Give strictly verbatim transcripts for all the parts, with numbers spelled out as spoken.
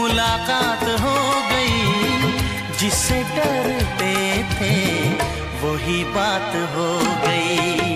मुलाकात हो गई, जिससे डरते थे वही बात हो गई।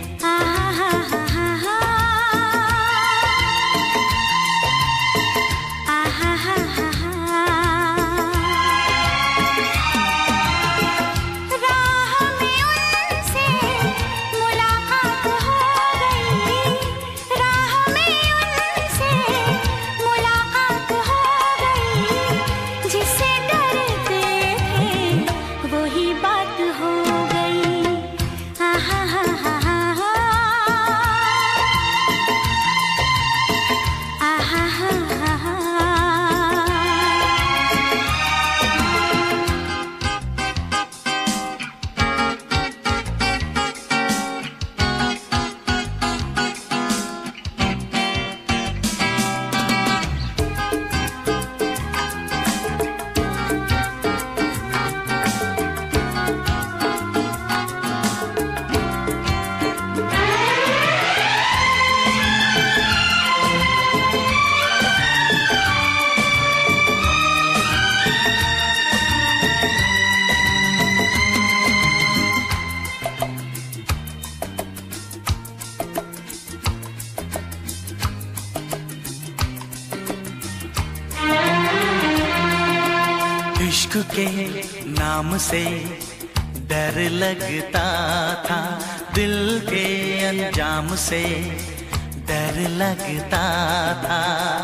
इश्क के नाम से डर लगता था, दिल के अंजाम से डर लगता था।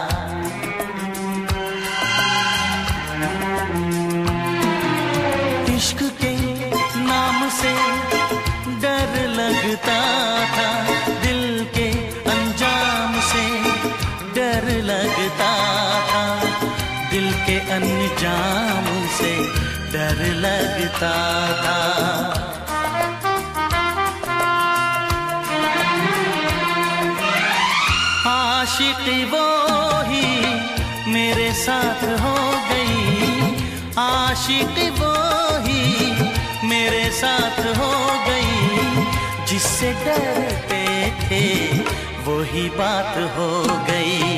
इश्क के नाम से डर लगता था, दिल के अंजाम से डर लगता था, दिल के अंजाम से डर लगता था। आशिकी वो ही मेरे साथ हो गई, आशिकी वो ही मेरे साथ हो गई, जिससे डरते थे वही बात हो गई।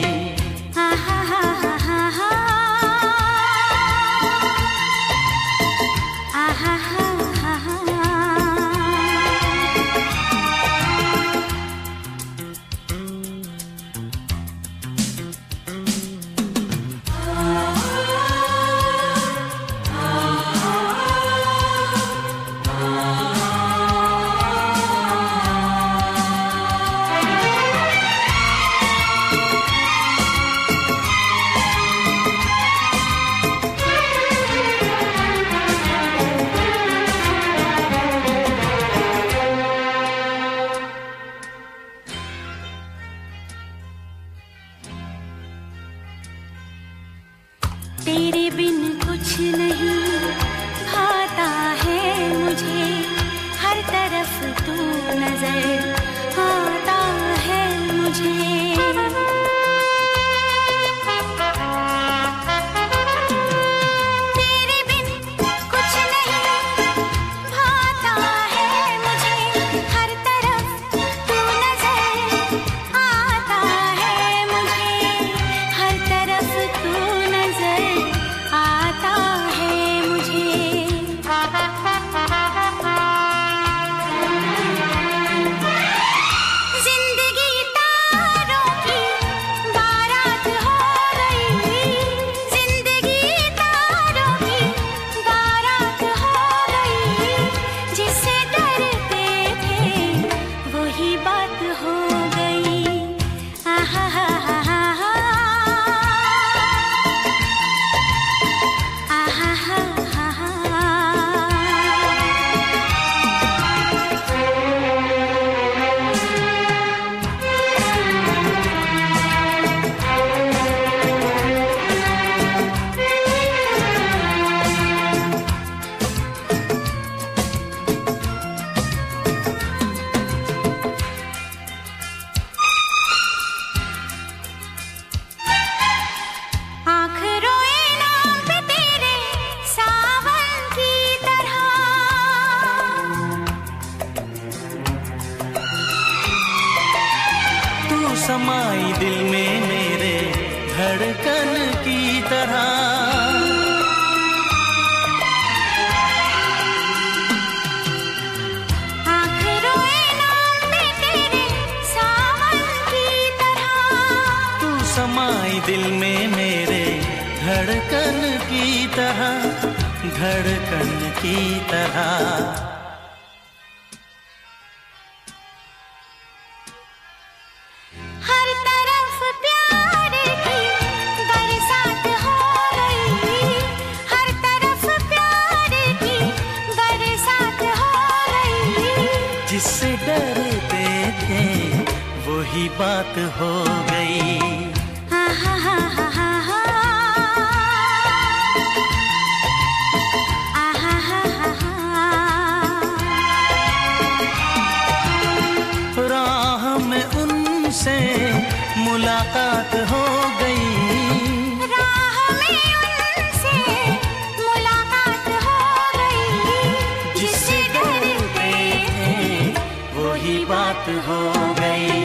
तेरे बिन कुछ नहीं भाता है मुझे, हर तरफ तू नजर आता है मुझे। तेरे बिन कुछ नहीं भाता है मुझे, हर तरफ तू नजर आता है मुझे, हर तरफ तू नजर आता है मुझे। जिंदगी तारों की बारात हो गई, जिंदगी तारों की बारात हो गई, जिससे डरते थे वही बात हो गई। आहा हा हा हा हा, आहा हा हा हा। आँख रोए नाम पे तेरे सावन की तरह, तू समाई दिल में मेरे धड़कन की तरह। समाई दिल में मेरे धड़कन की तरह, धड़कन की तरह। हर तरफ प्यार की बरसात हो गई, हर तरफ प्यार की बरसात हो गई। जिससे डरते थे वही बात हो गई। राह में उनसे मुलाकात हो गई, राह में उनसे मुलाकात हो गई। जिससे डरते थे वही बात हो गई।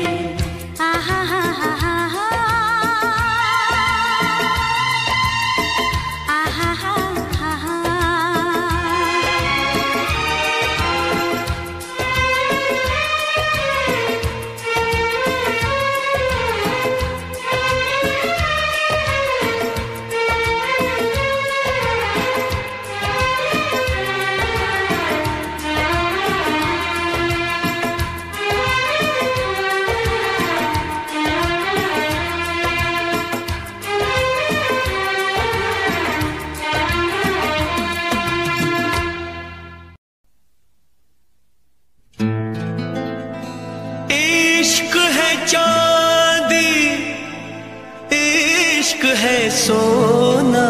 इश्क है चांदी, इश्क है सोना,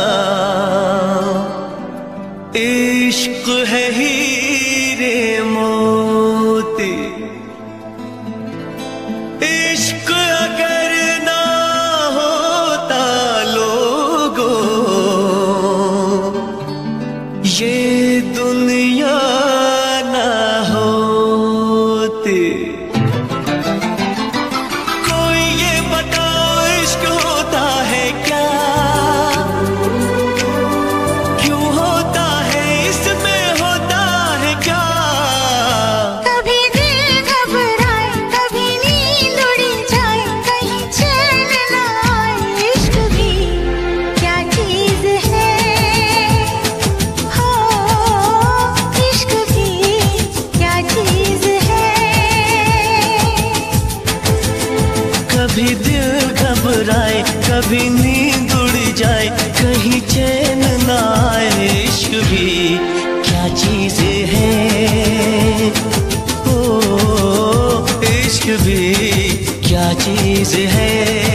इश्क है हीरे मोती। इश्क अगर ना होता लोगों, ये दुनिया ना होती। कभी दिल घबराए, कभी नींद उड़ जाए, कहीं चैन ना आए। इश्क भी क्या चीज है, ओ इश्क भी क्या चीज है,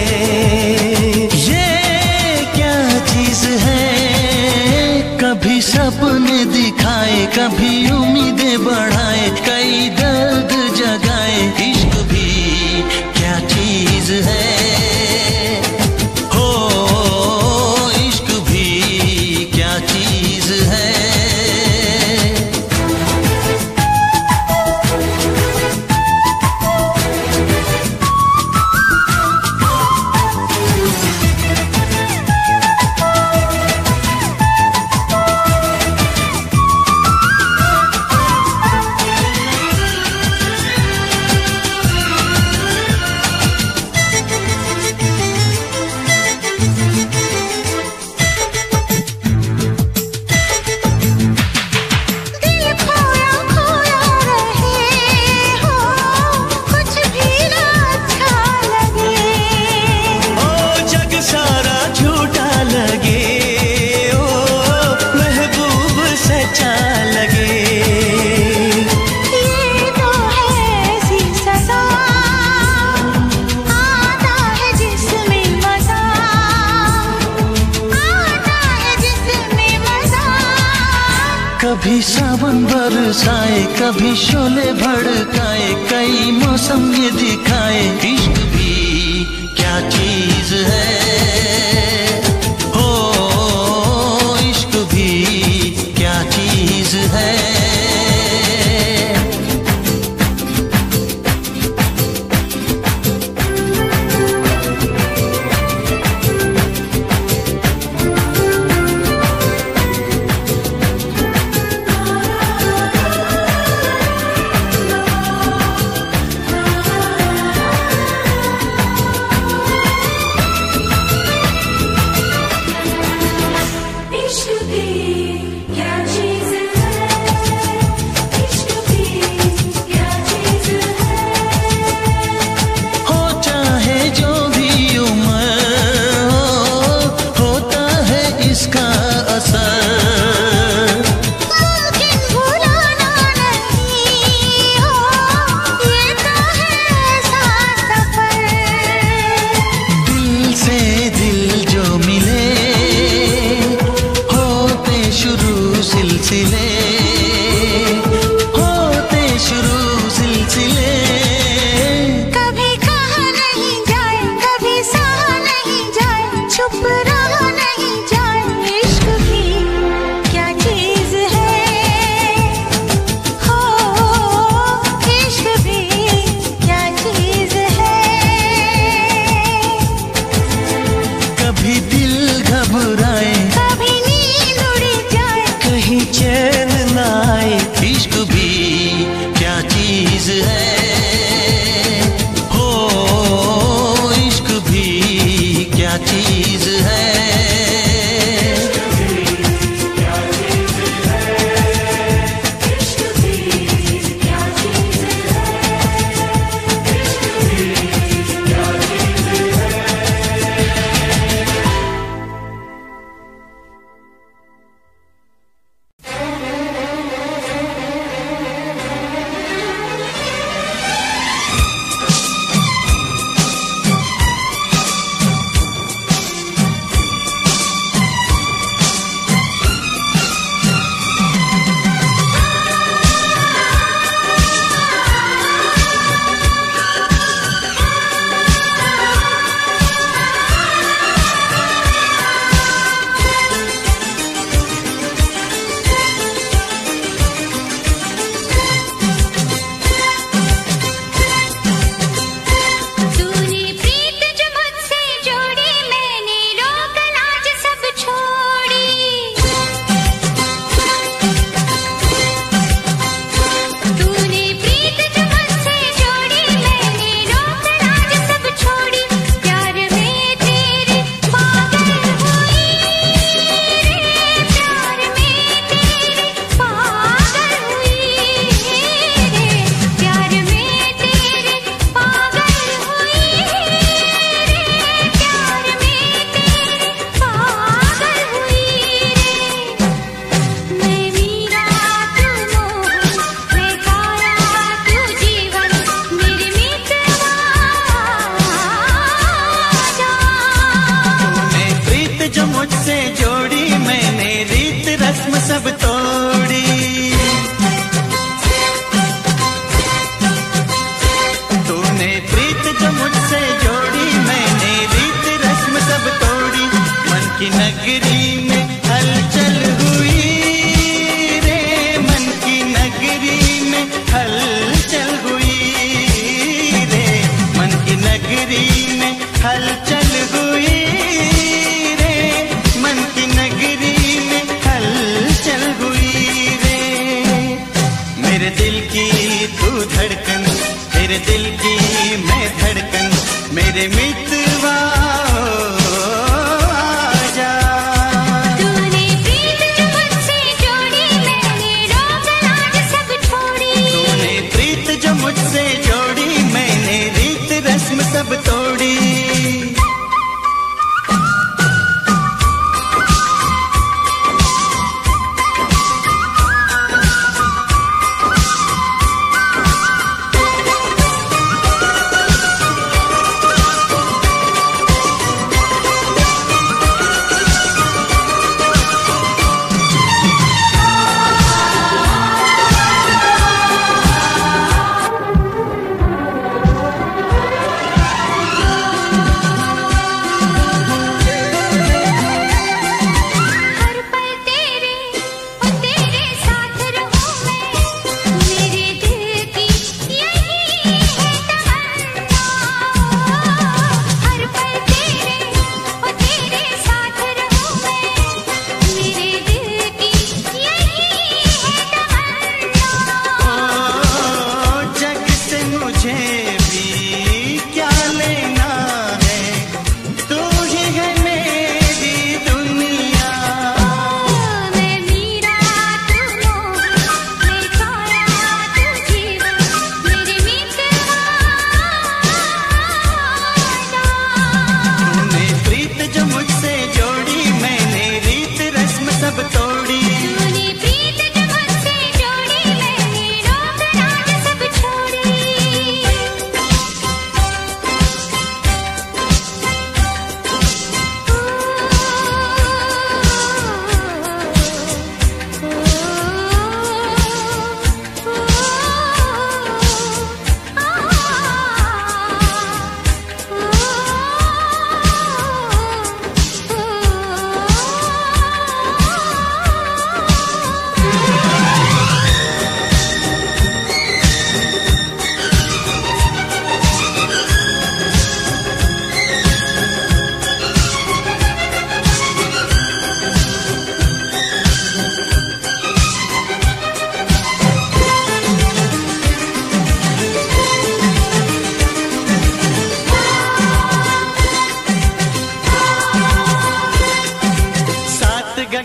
ये क्या चीज है। कभी सपने दिखाए, कभी उम्मीदें बढ़ाए, कई दर्द जगाए। इश्क भी क्या चीज है, हो इश्क भी क्या चीज है। कभी सावन बरसाए, कभी शोले भड़काए, कई मौसम ये दिखाए। इश्क भी क्या चीज है, हो इश्क भी क्या चीज है। सिलसिले होते शुरू सिलसिले। कभी कहा नहीं जाए, कभी सहा नहीं जाए, चुप रहा नहीं जाए। इश्क भी क्या चीज है, हो इश्क भी क्या चीज है। कभी दिल घबराए, कभी नींद उड़ जाए, कहीं चैन न आए। इश्क भी क्या चीज है, हो इश्क भी क्या चीज है। तूने प्रीत जो मुझसे जोड़ी, मैंने रोक लाज सब छोड़ी। तूने प्रीत जो मुझसे जोड़ी, मैंने रोक लाज सब छोड़ी। प्यार में तेरे पागल हुई रे, प्यार में तेरे पागल हुई रे, प्यार में तेरे पागल हुई रे, प्यार में तेरे पागल हुई रे। मैं मीरा तू मोहन, मैं काया तू जीवन, मेरे मित्रवा जा। मैं प्रीत जो मुझसे जोड़ी, मैंने रीत रस्म सब तोड़ी। तूने प्रीत जो मुझसे जोड़ी, मैंने रीत रस्म सब तोड़ी। मन की नगरी में हलचल हुई रे, मन की नगरी में हलचल हुई रे, मन की नगरी में हलचल हुई रे, मन की नगरी में हलचल हुई रे। मेरे दिल की तू धड़कन, तेरे दिल की मैं धड़कन, मेरे मित्रवा आजा। तूने प्रीत जो मुझसे जोड़ी, मैंने रोक लाज सब छोड़ी। तूने प्रीत जो मुझसे जोड़ी, मैंने रीत रस्म सब तोड़ी।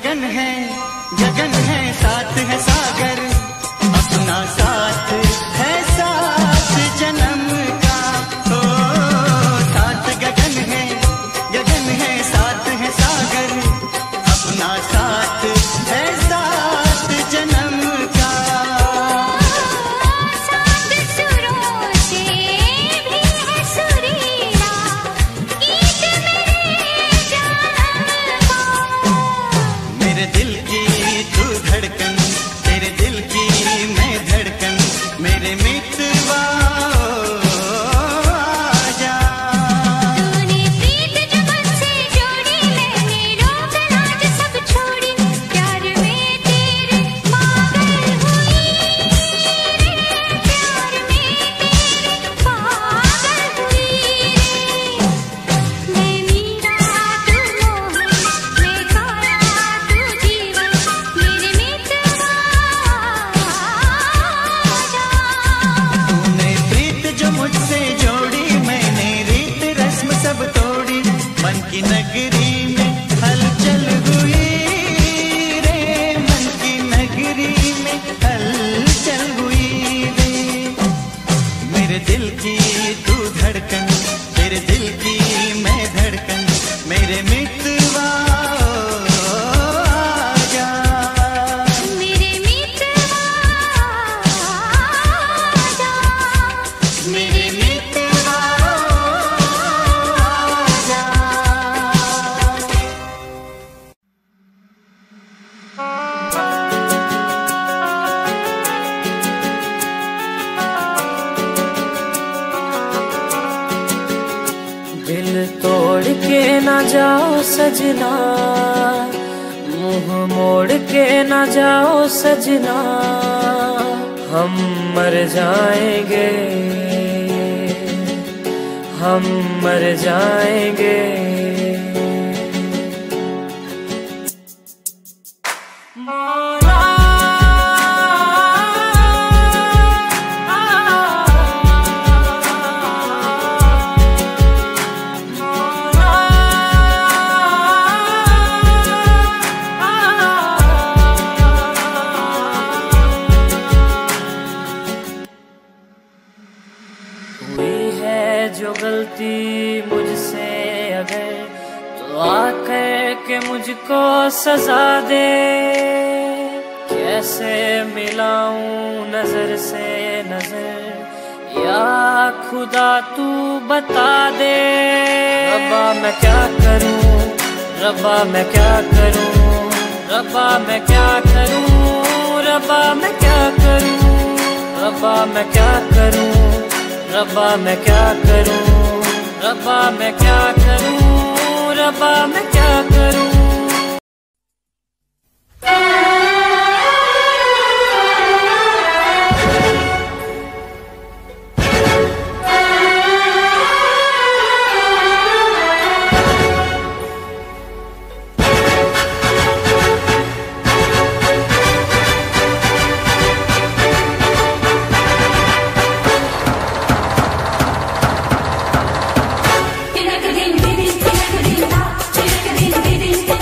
गगन है गगन है साथ है सागर, अपना साथ है साथ जन्म का। ओ साथ गगन है गगन है साथ है सागर, अपना साथ है साथ जन्म का। सात सुरों से भी है सुरीला गीत मेरे जन्म का। मेरे दिल की तू धड़कन, तेरे दिल की मैं धड़कन, मेरे मितवा आजा। तूने प्रीत जो मुझसे जोड़ी, मैंने रोक लाज सब छोड़ी, प्यार में तेरे पागल हुई रे, प्यार में तेरे पागल हुई रे। मैं मीरा तू मोहन, मैं काया तू जीवन, मेरे मितवा आजा। तूने प्रीत जो मुझसे जोड़ी, मैंने रीत रस्म सब तोड़ी, मन की नगरी में हलचल हुई रे, मन की नगरी में हलचल हुई रे। मेरे दिल की तू धड़कन, तेरे दिल की मैं धड़कन, मेरे मितवा आजा। मेरे मितवा आजा, मेरे मितवा आजा। दिल तोड़ के ना जाओ सजना, मुंह मोड़ के ना जाओ सजना, हम मर जाएंगे, हम मर जाएंगे। मौला हुई है जो गलती मुझसे अगर, तो आकर के मुझको सजा दे। कैसे मिलाऊं नजर से नजर, या खुदा तू बता दे। रब्बा मैं क्या करूं, रब्बा मैं क्या करूं, रब्बा मैं क्या करूं, रब्बा मैं क्या करूं, रब्बा मैं क्या करूं, रब्बा मैं क्या करूं, रब्बा मैं क्या करूं, रब्बा मैं क्या करूं। तिनक दिन दिन तिनक दिन दा, तिनक दिन दिन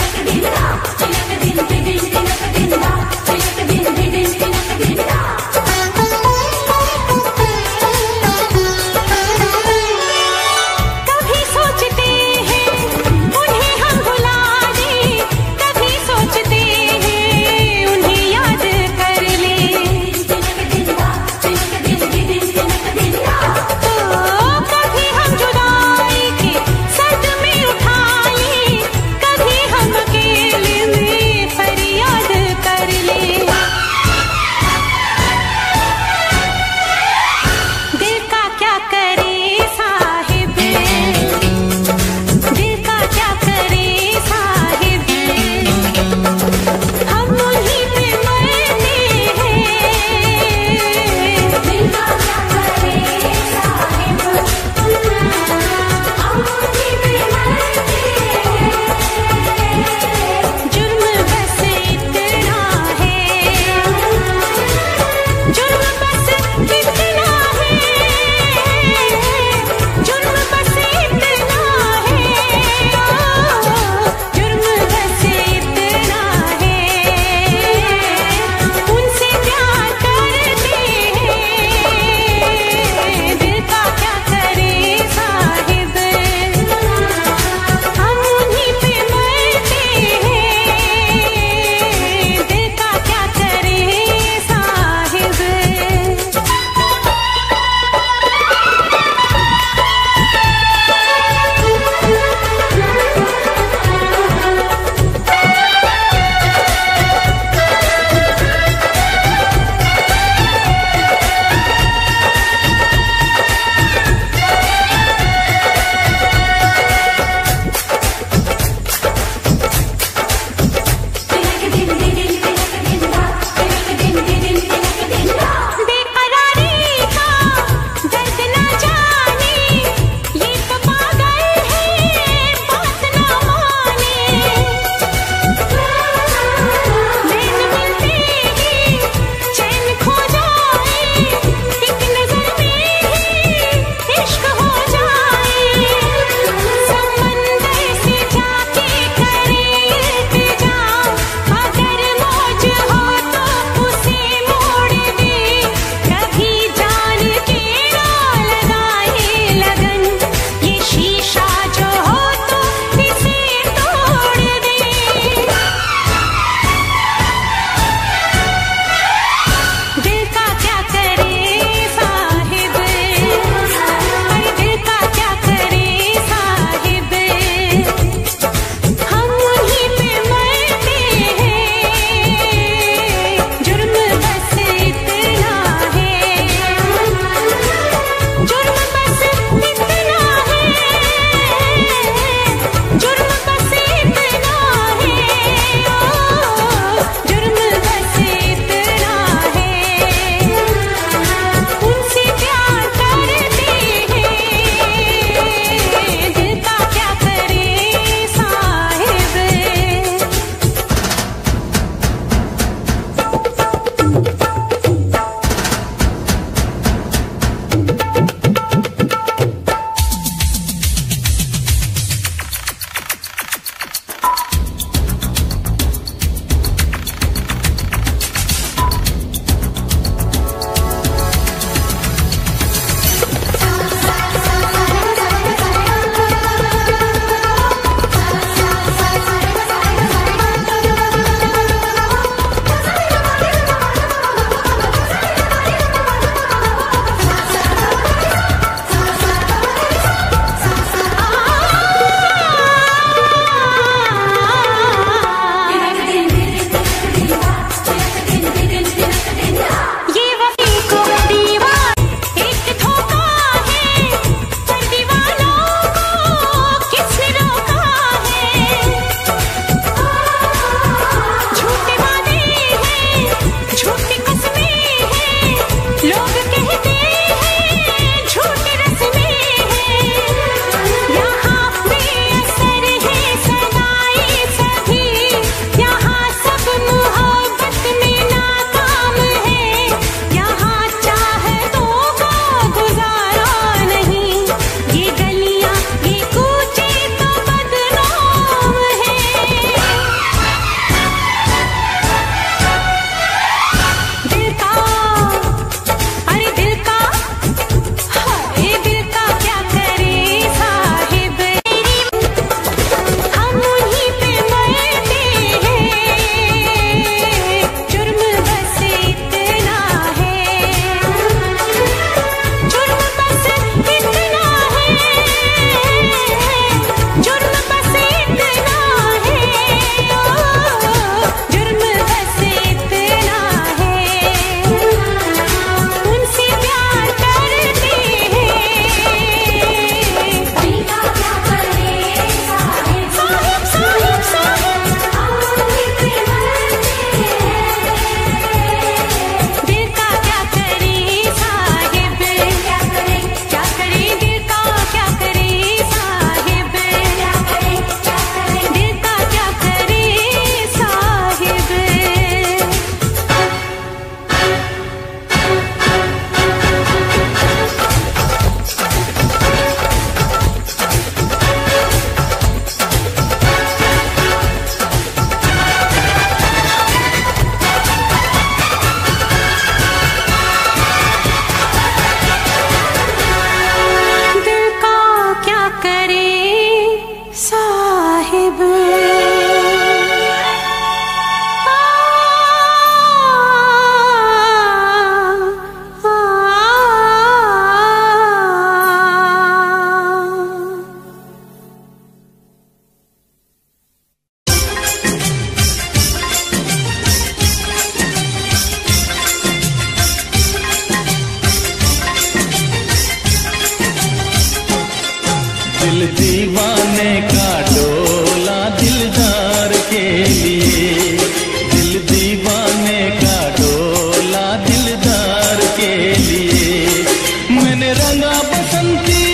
दिल दीवाने का डोला दिलदार के लिए, दिल दीवाने का डोला दिलदार के लिए। मैंने रंगा बसंती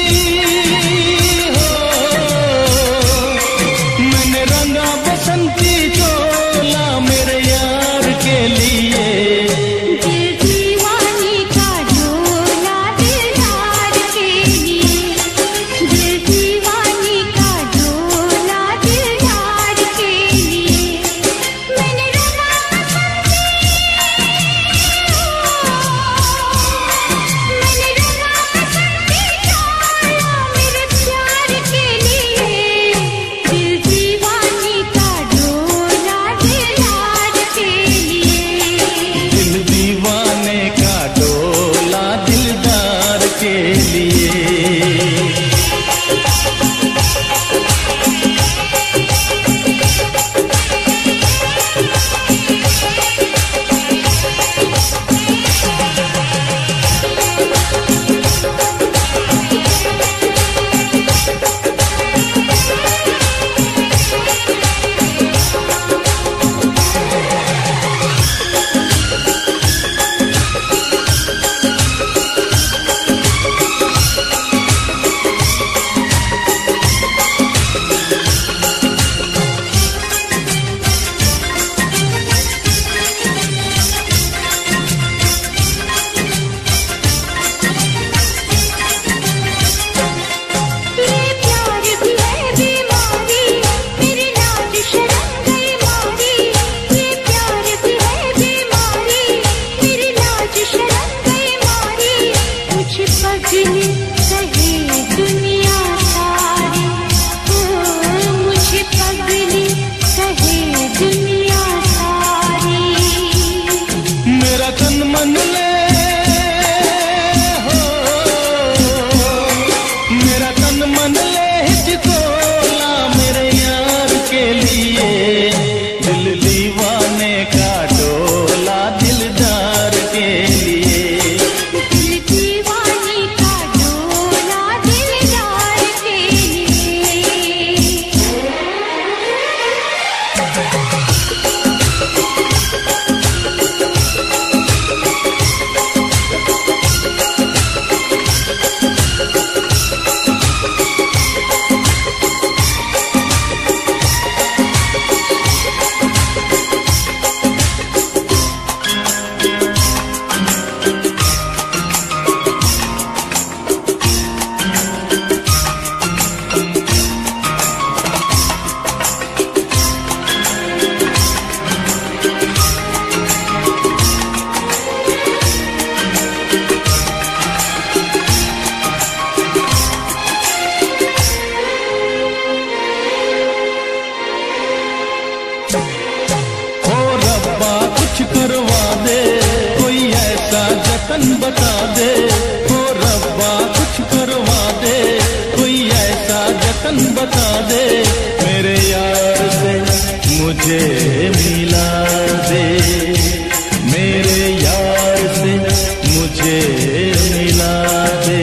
हो, मैंने रंगा बसंती चोला मेरे यार के लिए। दिल दीवानी का डोला दिलदार के लिए। कुछ करवा दे, कोई ऐसा जतन बता दे, हो रब्बा कुछ करवा दे, कोई ऐसा जतन बता दे, मेरे यार से मुझे मिला दे, मेरे यार से मुझे मिला दे।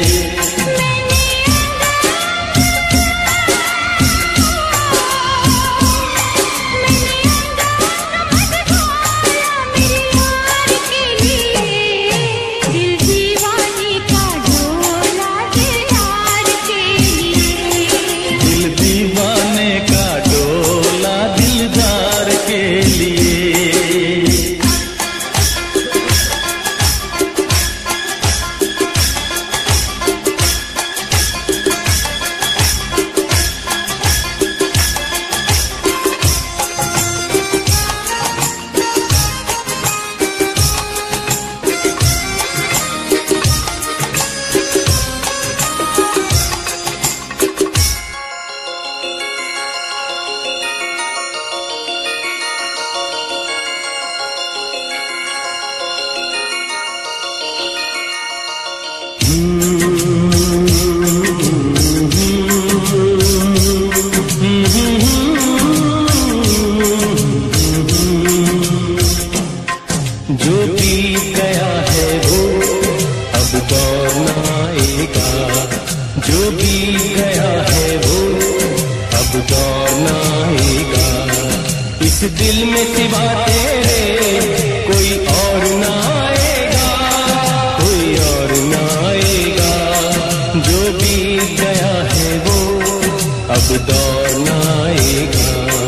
जो बीत गया है वो अब दौर न आएगा, जो बीत गया है वो अब दौर न आएगा, इस दिल में सिवा तेरे कोई और न आएगा, कोई और न आएगा, जो बीत गया है वो अब दौर न आएगा।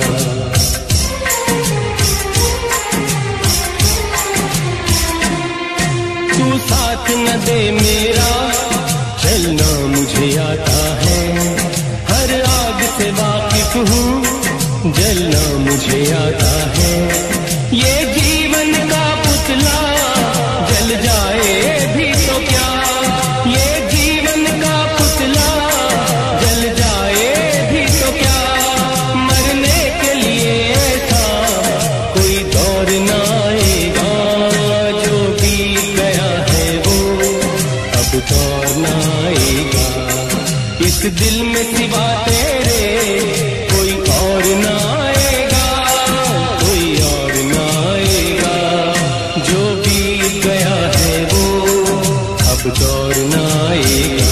तू साथ न दे मेरा, चलना मुझे आता है, हर आग से वाकिफ हूँ, जलना मुझे आता है, ये जीवन का पुतला जल जाए भी तो क्या, ये जीवन का पुतला जल जाए भी तो क्या, मरने के लिए ऐसा कोई दौर न आएगा, जो बीत गया है वो अब दौर न आएगा, इस दिल में सिवा तेरे कोई और न आएगा, कोई और न आएगा, जो बीत गया है वो अब दौर न आएगा।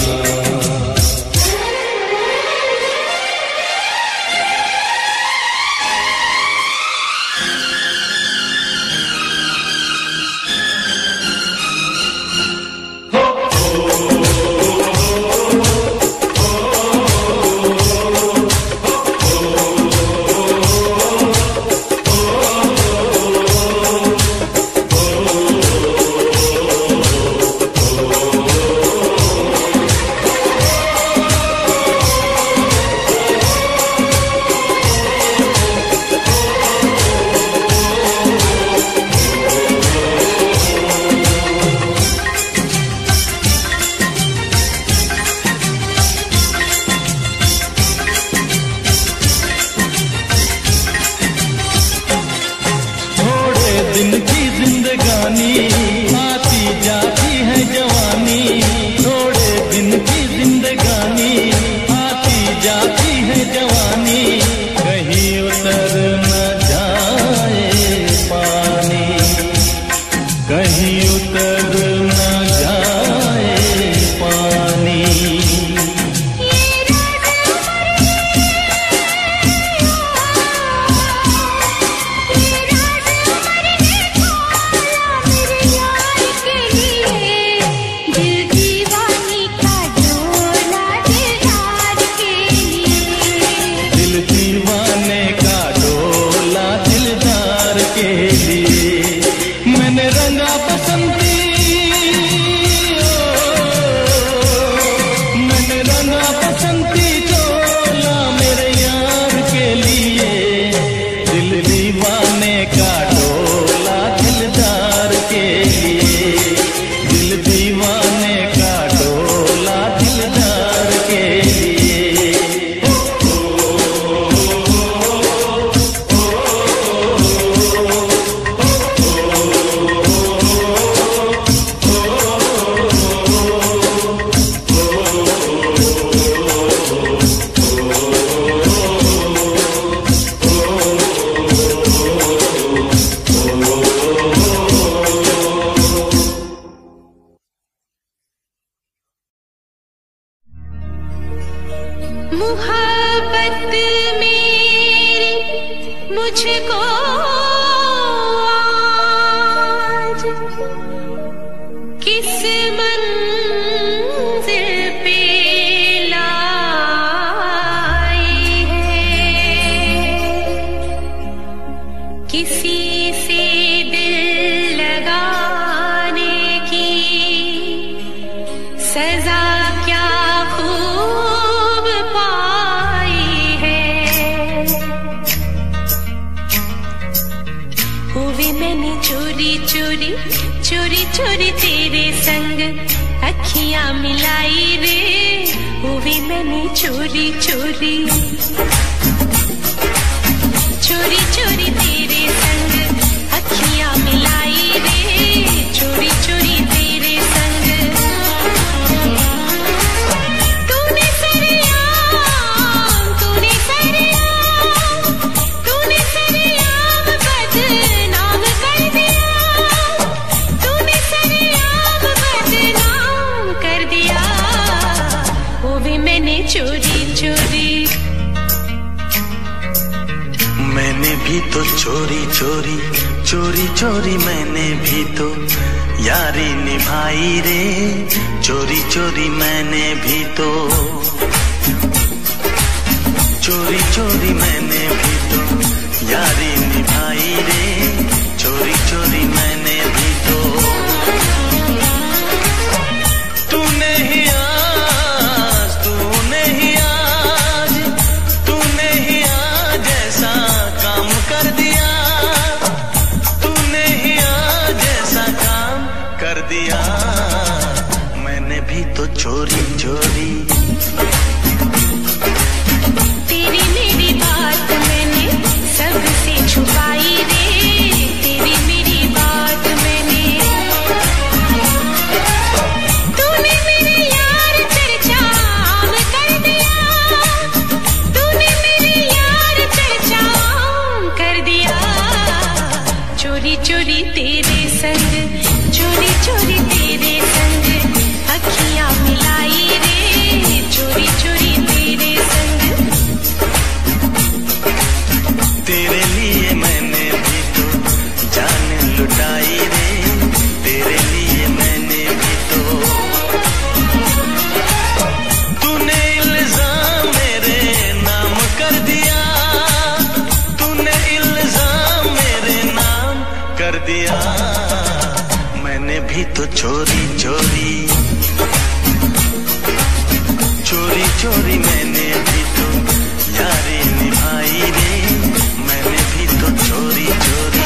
दिन की जिंदगानी आती जाती है जवानी, थोड़े दिन की जिंदगानी आती जाती है जवानी, कहीं उतर न जाए पानी, कहीं उतर न जाए पानी। से दिल लगाने की सजा क्या खूब पाई है। हुए मैंने चोरी चोरी चोरी चोरी तेरे संग अखियां मिलाई रे। हुए मैंने चोरी चोरी चोरी चोरी तेरे संग अखियां मिलाई रे। चोरी चोरी तेरे संग तूने सरेआम तूने सरेआम तूने सरेआम बदनाम कर दिया। तूने सरेआम बदनाम कर दिया। वो भी मैंने चोरी चोरी मैंने भी तो चोरी चोरी चोरी चोरी मैंने भी तो यारी निभाई रे। चोरी चोरी मैंने भी तो चोरी चोरी मैंने भी तो यारी निभाई रे। चोरी चोरी मैंने भी तो तूने ही आज तूने ही आज तूने ही आज ऐसा काम कर दिया। तूने ही आज ऐसा काम कर दिया। मैंने भी तो चोरी चोरी तेरी मेरी बात मैंने सबसे छुपाई रे। तेरी मेरी बात मैंने तूने मेरे यार चर्चा आम कर दिया। तूने मेरे यार चर्चा आम कर दिया। चोरी चोरी तेरे संग चोरी चोरी तेरे संग अखियां मिलाई रे। चोरी चोरी तेरे संग तेरे लिए मैंने भी तो जान लुटाई रे। तेरे लिए मैंने भी तो तूने इल्जाम मेरे नाम कर दिया। तूने इल्जाम मेरे नाम कर दिया। मैंने भी तो चोरी चोरी चोरी चोरी मैंने भी तो यारी निभाई रे। मैंने भी तो चोरी चोरी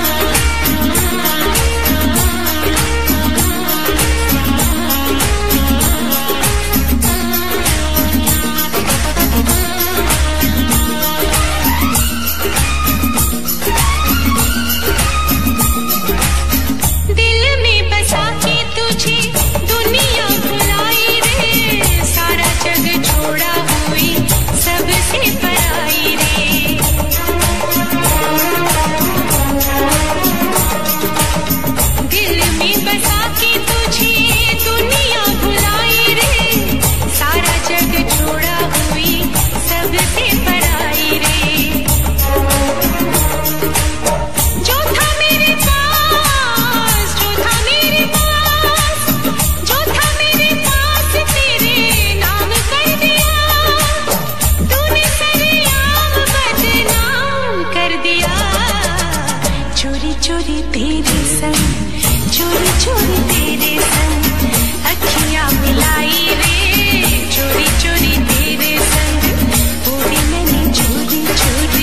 दिल में बसा के तुझे दुनिया भुलाई रे। सारा जग छोड़ा हुई सबसे पराई रे। दिल में बसा के तुझे दुनिया भुलाई रे। सारा जग छोड़ा हुई सबसे पराई रे। जो था मेरे पास जो था मेरे पास जो था मेरे पास तेरे नाम कर दिया। तूने सरेआम बदनाम कर दिया। चोरी चोरी तेरे संग चोरी चोरी तेरे संग अखियां मिलाई रे। चोरी चोरी तेरे संग वो भी मैंने चोरी चोरी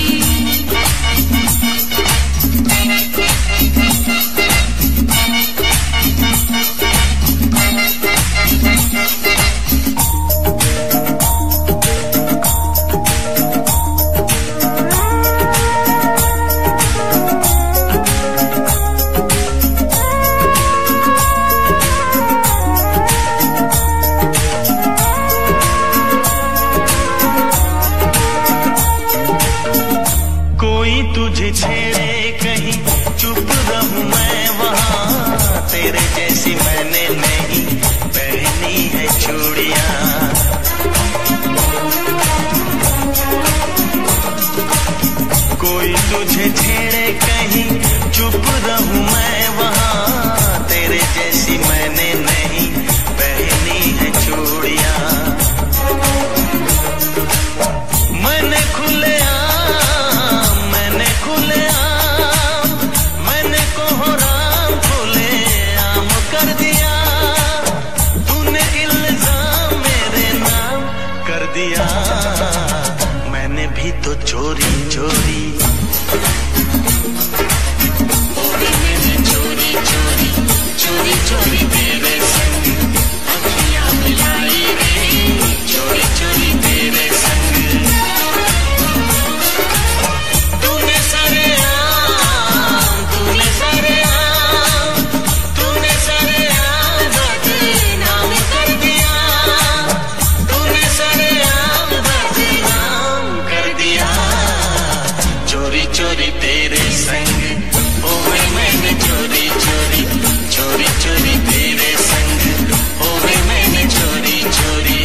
चोरी चोरी होवे मैंने चोरी चोरी चोरी चोरी तेरे संग अखियां मिलाई रे चोरी चोरी तेरे संग तूने सारे आम तूने सारे आम तूने सारे आम बदनाम कर दिया तूने सारे आम बदनाम कर दिया चोरी चोरी तेरे संग होवे मैंने चोरी चोरी चोरी चोरी तेरे संग होवे मैंने चोरी चोरी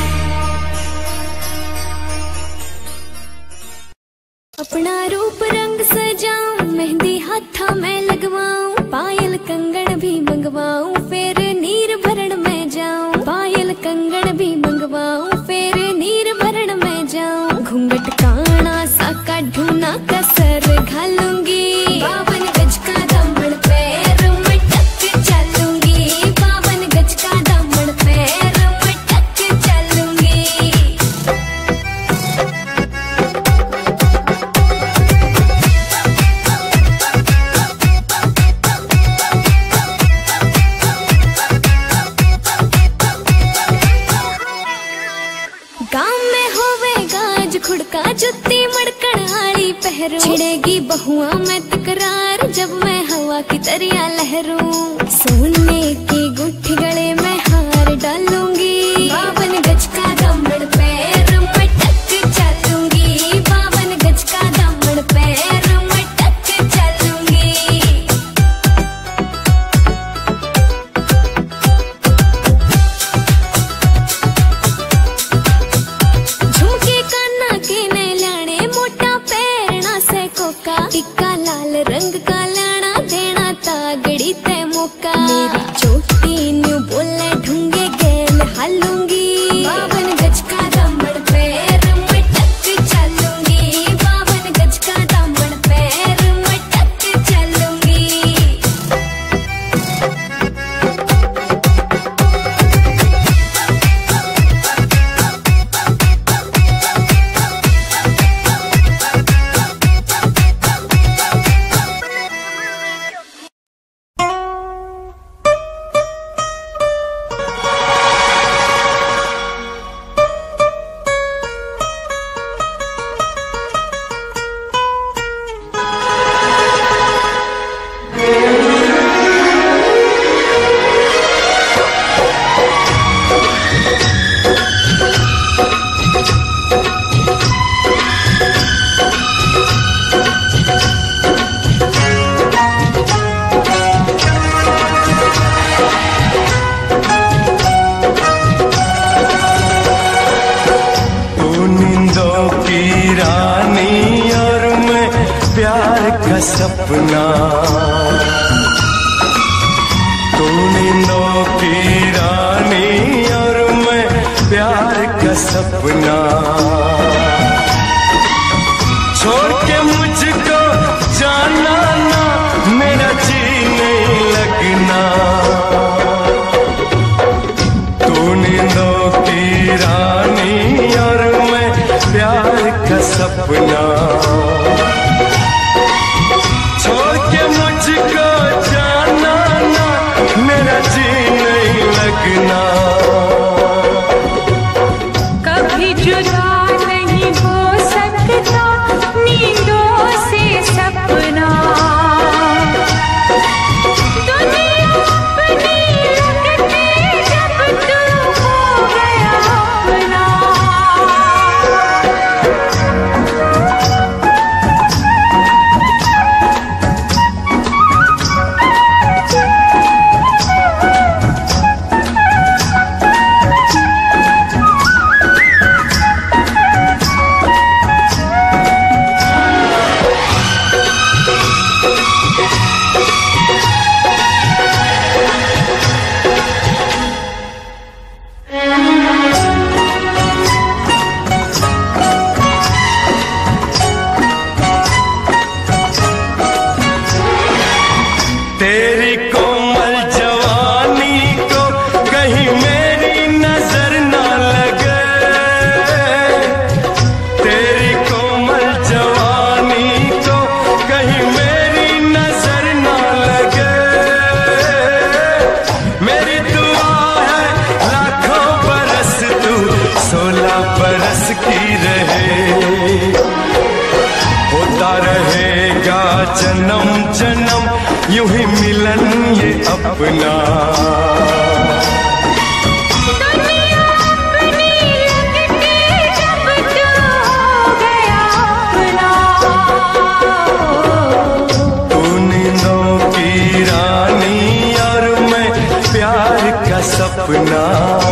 अपना रूप रंग सजाऊं मेहंदी हाथा में लगवाऊं पायल कंगन भी मंगवाऊं फिर नीर भरण में जाऊं पायल कंगन भी मंगवाऊं फिर नीर भरण में जाऊं घूंघट काना सा काढूं ना कसर घालूंगी बावन गज का दामन पैर में टक चलूंगी बावन गज का दामन पैर में टक चलूंगी गाँव में होवे गाज खुड़का जुत्ती मड़कड़ आड़ी पहरू छिड़ेगी बहुआ में तकरार जब मैं हवा की तरिया लहरूं सोने की गुट्ठी गले में हार डालूंगी बावन गज का दामन पैर में टक चलूंगी बावन गज का दामन पैर में टक चलूंगी झुमके काना के ने लाने मोटा पैरना से कोका टिक्का लाल रंग का लाना देना तागड़ी ते मौका मेरी चोटी न्यू बोले ढूंगे गेल हालूंगी बावन गज का दामन पैर में टक चलूंगी बावन गज का दामन पैर में टक चलूंगी तू नींदों की रानी और मैं प्यार का सपना तू नींदों की रानी और मैं प्यार का सपना छोड़ के मुझको जाना ना मेरा जी नहीं लगना तू नींदों की रानी और मैं प्यार का सपना छोड़ के मुझको जाना ना मेरा जी नहीं लगना कभी जुदा नहीं हो सकता नींदों से सपना दुनिया अपनी लगती जब तू हो गया अपना यूं ही मिलन ये अपना। दुनिया अपनी लगती जब तू हो गया अपना। तू नींदों की रानी और मैं प्यार का सपना।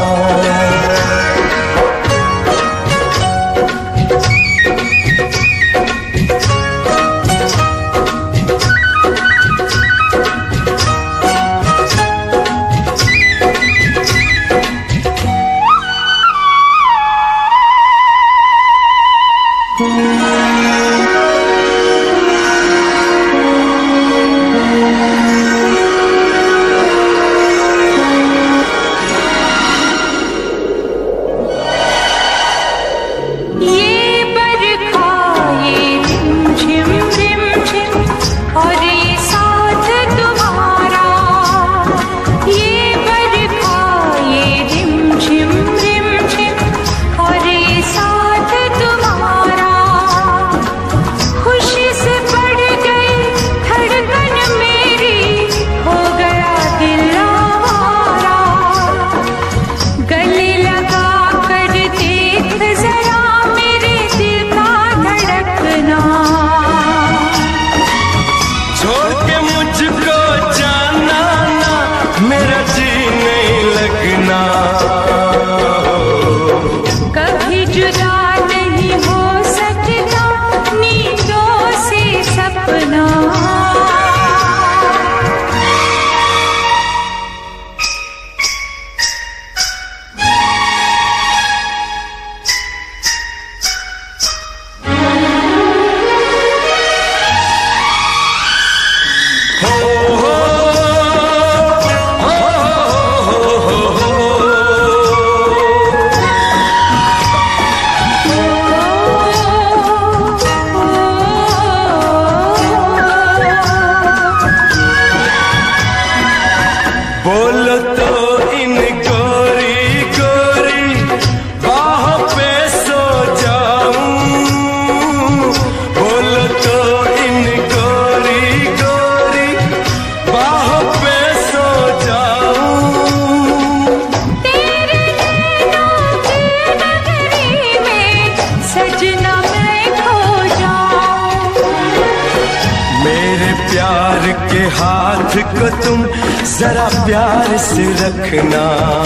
हाथ को तुम जरा प्यार से रखना।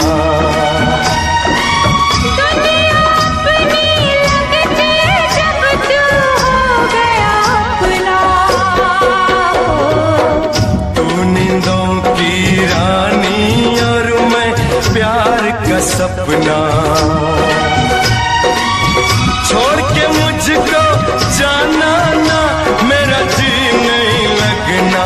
दुनिया अपनी लगती जब तू हो गया अपना। तू नींदों की रानी और मैं प्यार का सपना। छोड़ के मुझको जाना ना, मेरा जी नहीं लगना।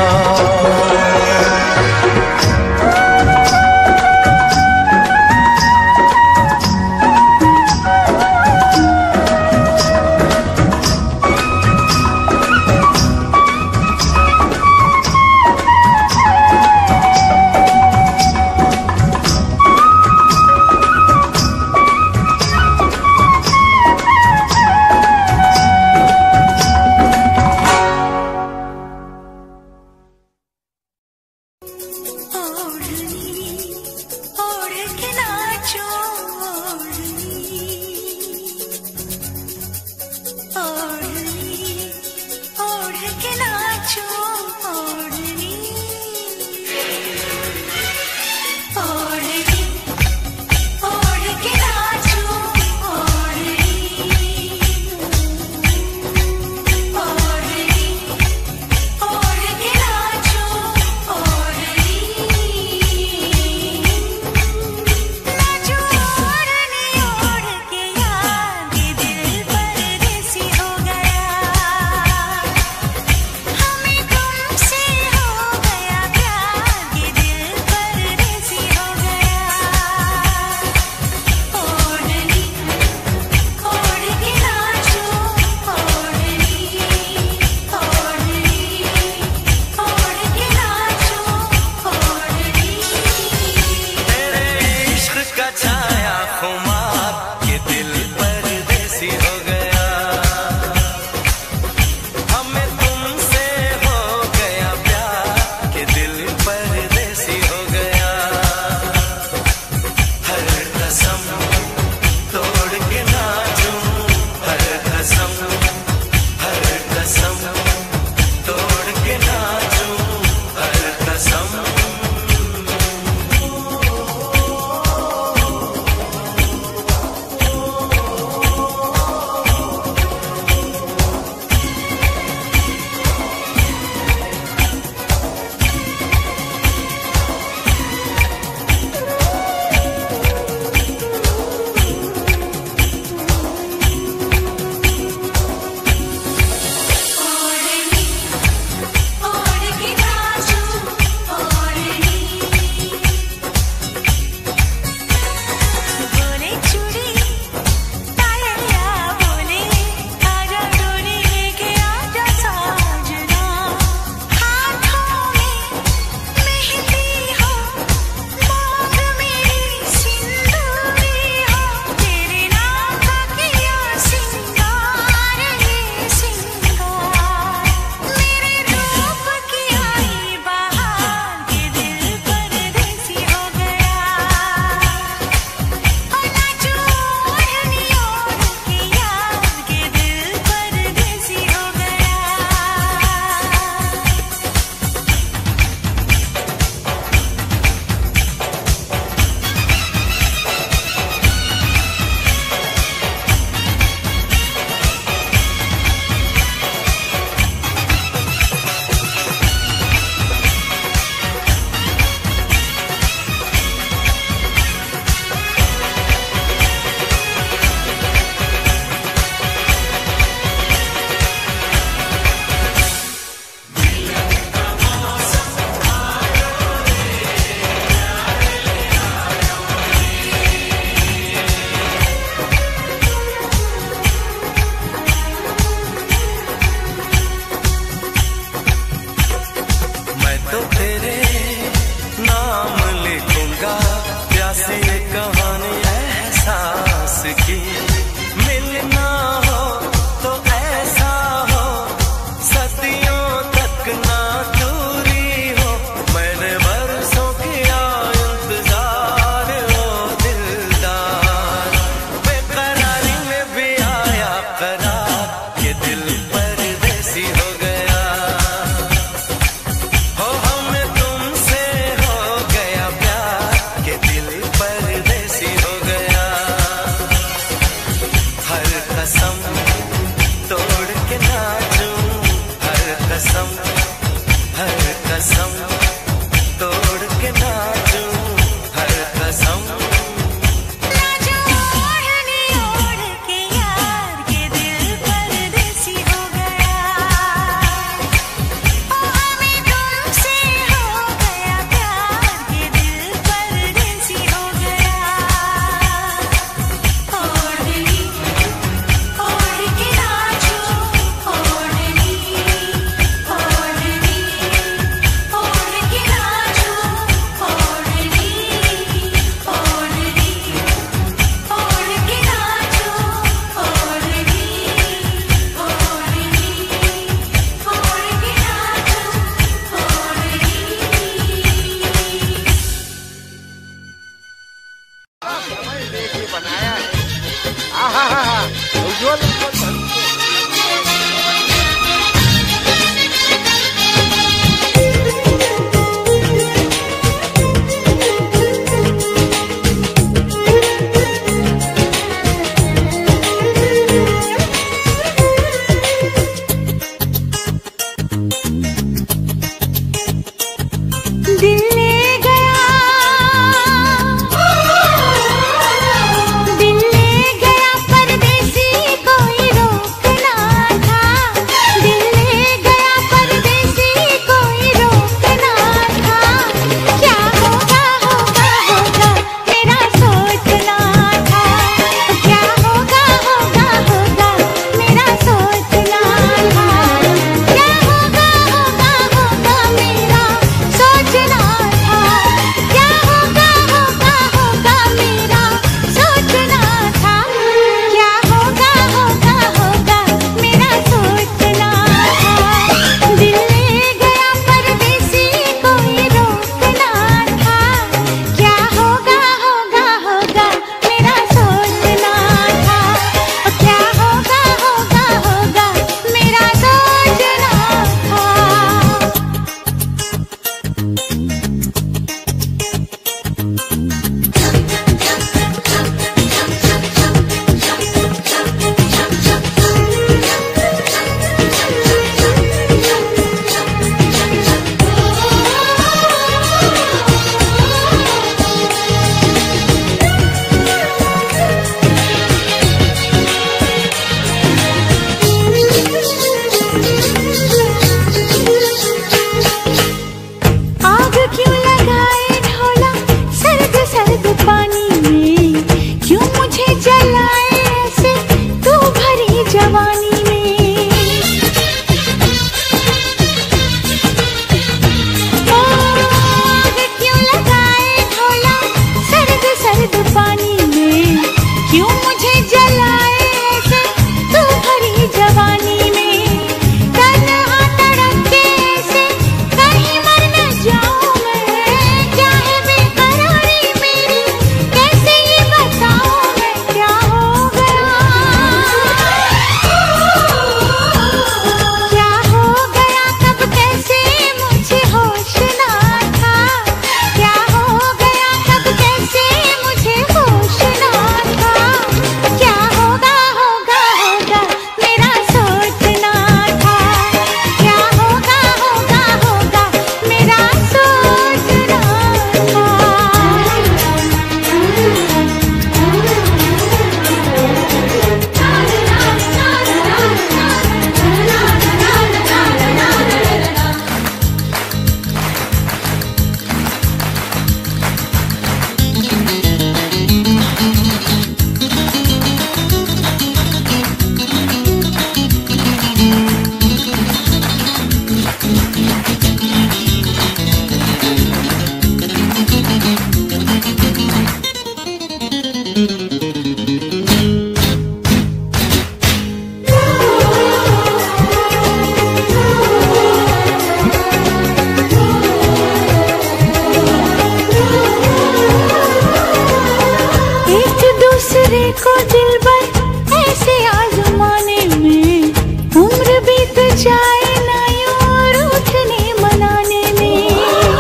को दिल भर ऐसे आजमाने में उम्र बीत जाए ना यूं रूठने मनाने में।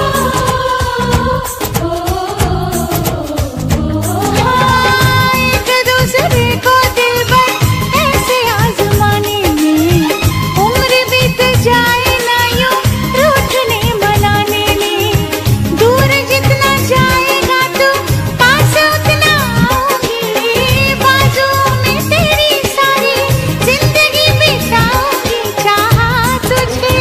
हाँ, एक दूसरे को दिल भर ऐसे आजमाने में उम्र बीत जाए ना यूं रूठने मनाने में। दूर जितना जाएगा तू पास उतना आऊंगी, बाजू में तेरी सारी जिंदगी बिताऊंगी। चाहा तुझे,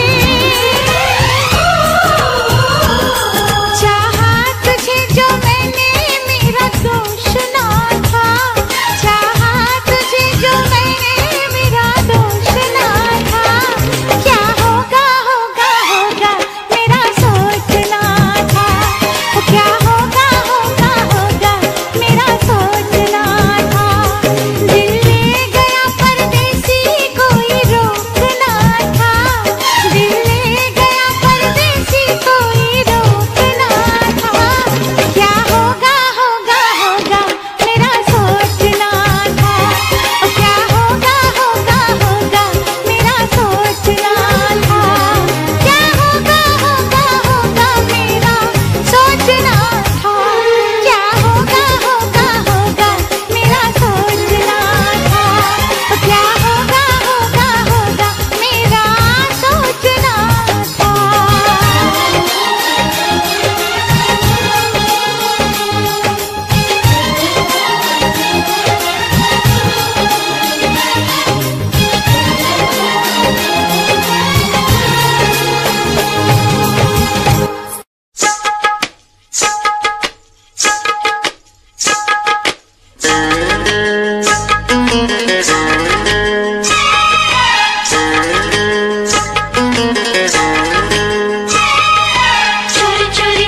चाहा तुझे जो मैंने मेरा दोष ना था, चाहा तुझे जो मैंने मेरा दोष ना था। क्या होगा होगा होगा मेरा सोचना था, वो क्या होगा होगा होगा मेरा सोचना था। दिल ले गया परदेसी कोई रोकना था, दिल ले गया परदेसी कोई रोकना था। क्या होगा होगा होगा मेरा सोचना था, वो क्या होगा होगा होगा मेरा सोचना था। क्या होगा होगा होगा मेरा सोचना था, क्या होगा होगा होगा मेरा सोचना था, वो क्या होगा होगा होगा मेरा सोचना था। चोरी चोरी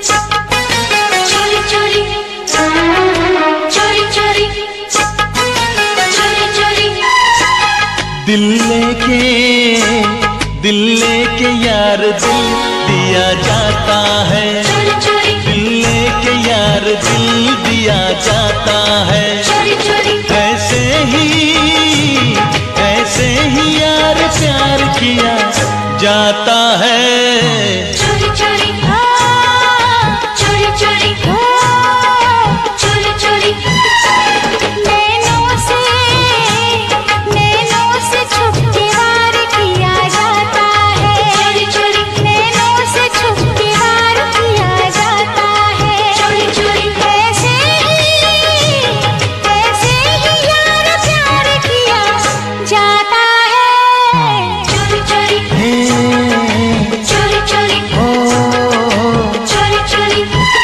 चोरी चोरी चोरी चोरी चोरी चोरी। दिल लेके दिल लेके यार दिल दिया जाता है, चोरी चोरी दिल लेके यार दिल दिया जाता है। चोरी चोरी ऐसे ही ऐसे ही यार प्यार किया जाता है। चोरी चोरी चोरी चोरी चोरी चोरी। नैनों से नैनों से छुप के वार किया जाता है। चोरी चोरी नैनों से छुप के वार किया जाता है। चोरी चोरी ऐसे ही ऐसे ही यार प्यार किया जाता है। चोरी चोरी चोरी चोरी चोरी चोरी।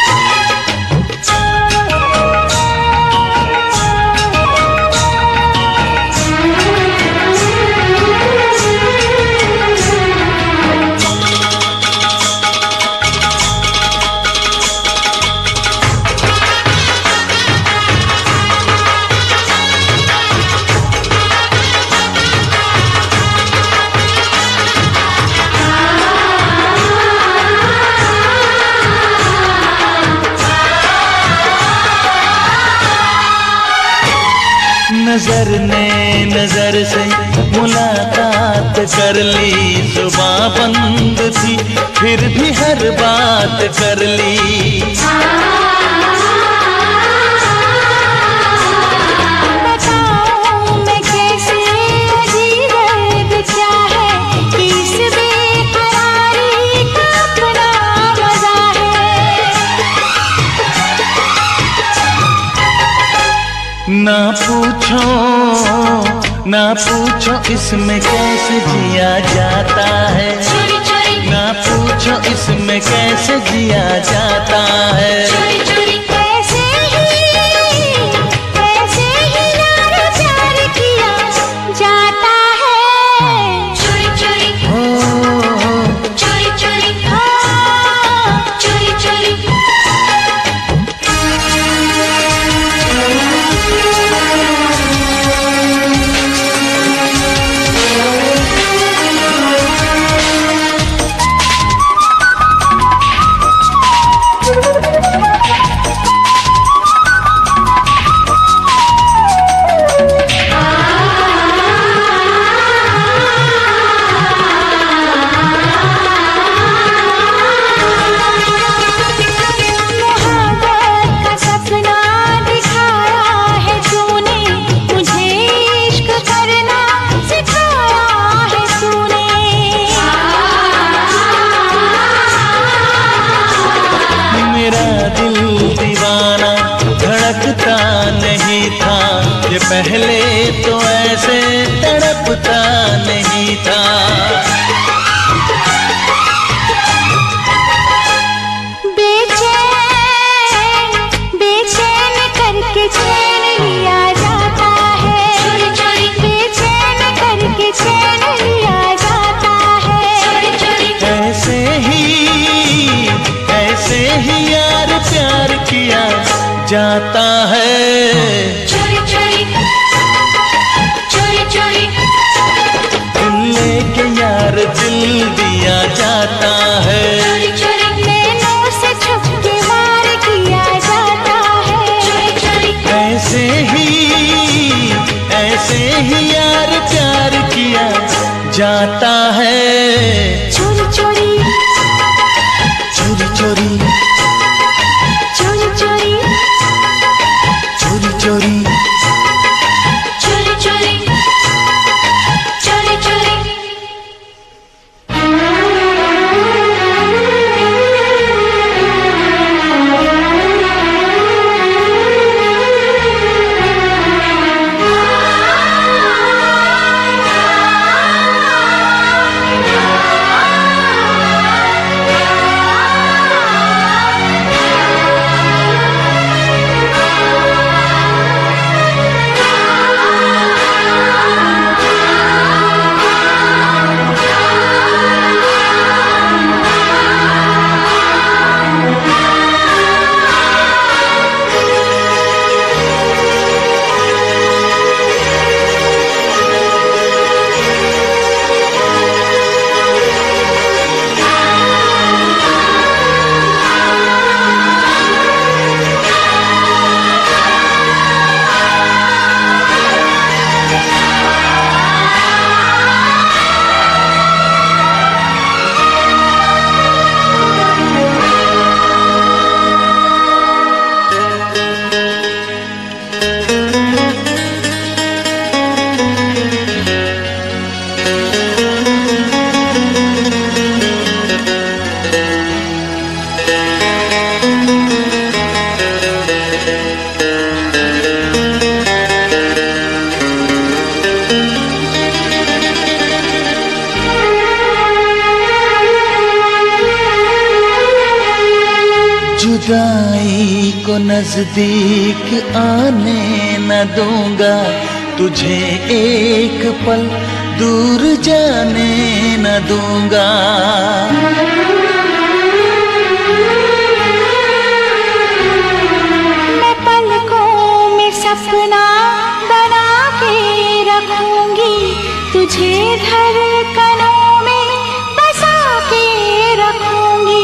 नजर ने नजर से मुलाकात कर ली, जुबां बंद थी फिर भी हर बात कर ली। बताऊं मैं कैसे अजीब क्या है, इस बेकरारी का अपना मजा है। ना पूछो ना पूछो इसमें कैसे जिया जाता है, चोरी चोरी ना पूछो इसमें कैसे जिया जाता है। चोरी चोरी ऐसे ही ऐसे ही यार प्यार किया जाता है। चोरी चोरी चोरी चोरी चोरी चोरी। पहले तो ऐसे तड़पता नहीं था। बेचैन बेचैन करके चैन लिया जाता है, चोरी चोरी बेचैन करके चैन लिया जाता है, चोरी चोरी। ऐसे ही ऐसे ही यार प्यार किया जाता है, चोरी चोरी चोरी चोरी। दिल लेके यार दिल दिया जाता है, चोरी चोरी नैनों से छुप के वार किया जाता है, चोरी चोरी। ऐसे ही ऐसे ही यार प्यार किया जाता है, चोरी चोरी चोरी चोरी चोरी चोरी चोरी चोरी चोरी चोरी चोरी चोरी। जुदाई को नजदीक आने न दूंगा, तुझे एक पल दूर जाने न दूंगा। मैं पलकों में सपना बना के रखूंगी, तुझे धड़कनों में बसा के रखूंगी।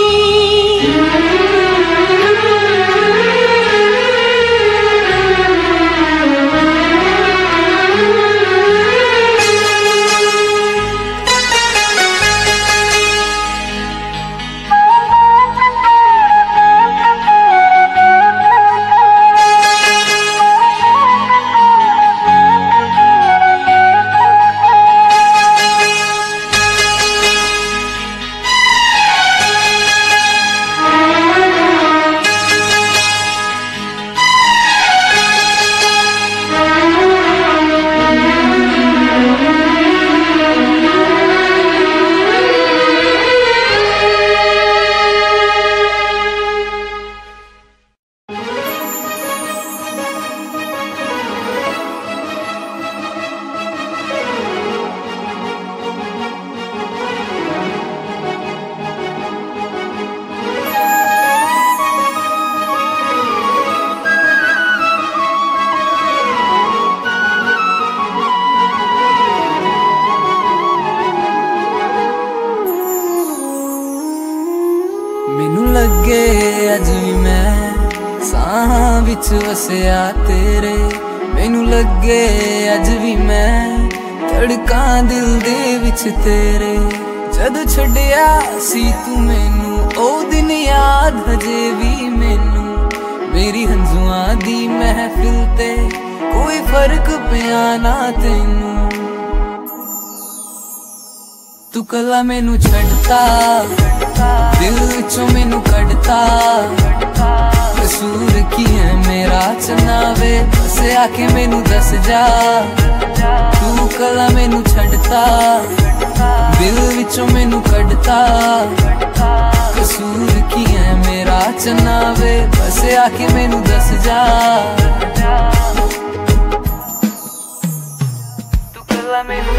मैनू लगे अज भी मैं साहां विच वसिया तेरे, मैनू लगे अज भी मैं धड़कां दिल दे विच तेरे। जद छड्डिया सी तू मैनू ओ दिन याद हजे भी मैनू, मेरी हंजुआं दी महफिल ते कोई फर्क पिया ना तैनू। तू कला मैनू छड्डता दिल चो मैनू कढ़ता, कसूर की है मेरा चन्ना वे बस आके मैनू दस जा तू कला मैनू छड़ता दिल विचों मैनू कढ़ता कसूर की है मेरा चन्ना वे बस आके मैनू दस जा तू कला मैनू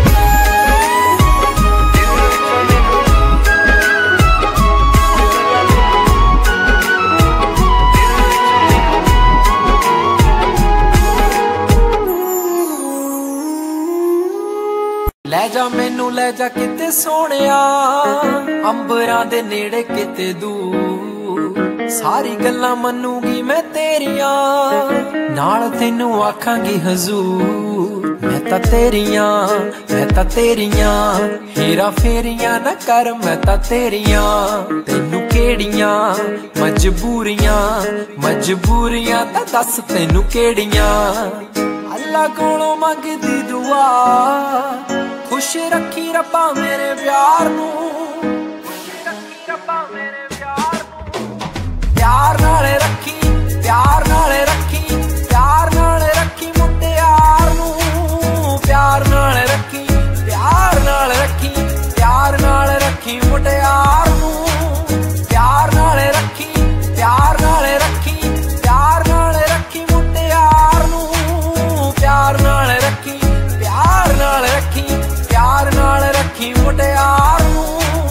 ਲੈ ਜਾ ਮੈਨੂੰ ਲੈ ਜਾ ਕਿਤੇ ਸੋਹਣਿਆ ਅੰਬਰਾਂ ਦੇ ਨੇੜੇ ਕਿਤੇ ਦੂਰ ਸਾਰੀ ਗੱਲਾਂ ਮੰਨੂਗੀ ਮੈਂ ਤੇਰੀਆਂ ਨਾਲ ਤੈਨੂੰ ਆਖਾਂਗੀ ਹਜ਼ੂਰ ਮੈਂ ਤਾਂ ਤੇਰੀਆਂ ਮੈਂ ਤਾਂ ਤੇਰੀਆਂ ਹੀਰਾ ਫੇਰੀਆਂ ਨਾ ਕਰ ਮੈਂ ਤਾਂ ਤੇਰੀਆਂ ਤੈਨੂੰ ਕਿਹੜੀਆਂ ਮਜਬੂਰੀਆਂ ਮਜਬੂਰੀਆਂ ਤਾਂ ਦੱਸ ਤੈਨੂੰ ਕਿਹੜੀਆਂ ਅੱਲਾ ਕੋਲੋਂ ਮੰਗਦੀ ਦੁਆ खुश रखी रब्बा मेरे प्यार नू खुश रखी रब्बा मेरे प्यार नू प्यार नाले रखी प्यार नाले रखी प्यार नाले रखी मुटियार नू प्यार नाले रखी प्यार नाले रखी प्यार नाले रखी मुटियार नू प्यार नाले रखी प्यार नाले रखी प्यार नाले रखी मुटियार नू प्यार नाले रखी प्यार नाले रखी प्यार नाल रखी मुटियार नू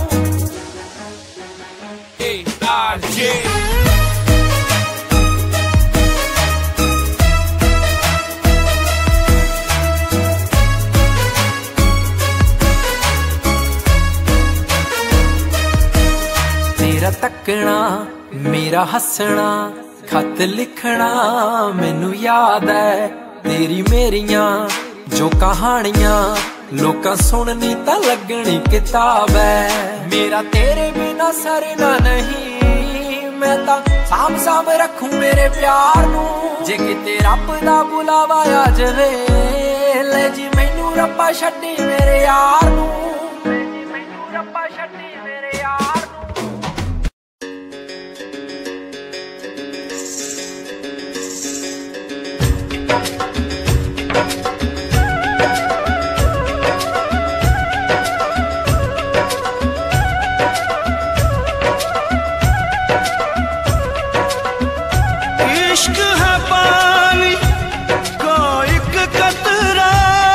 तेरा तकना मेरा हसना खत लिखना मैनू याद है तेरी मेरियां जो कहानियां लोकां सुननी तां लगनी किताब है मेरा तेरे बिना सरना नहीं मैं तां साम साम रखूं मेरे प्यार नू जे किते रब दा बुलावा आ जावे ले जी मैनू रब्बा छड्डी मेरे यार नू मैनू रब्बा छड्डी मेरे यार इश्क है पानी का एक कतरा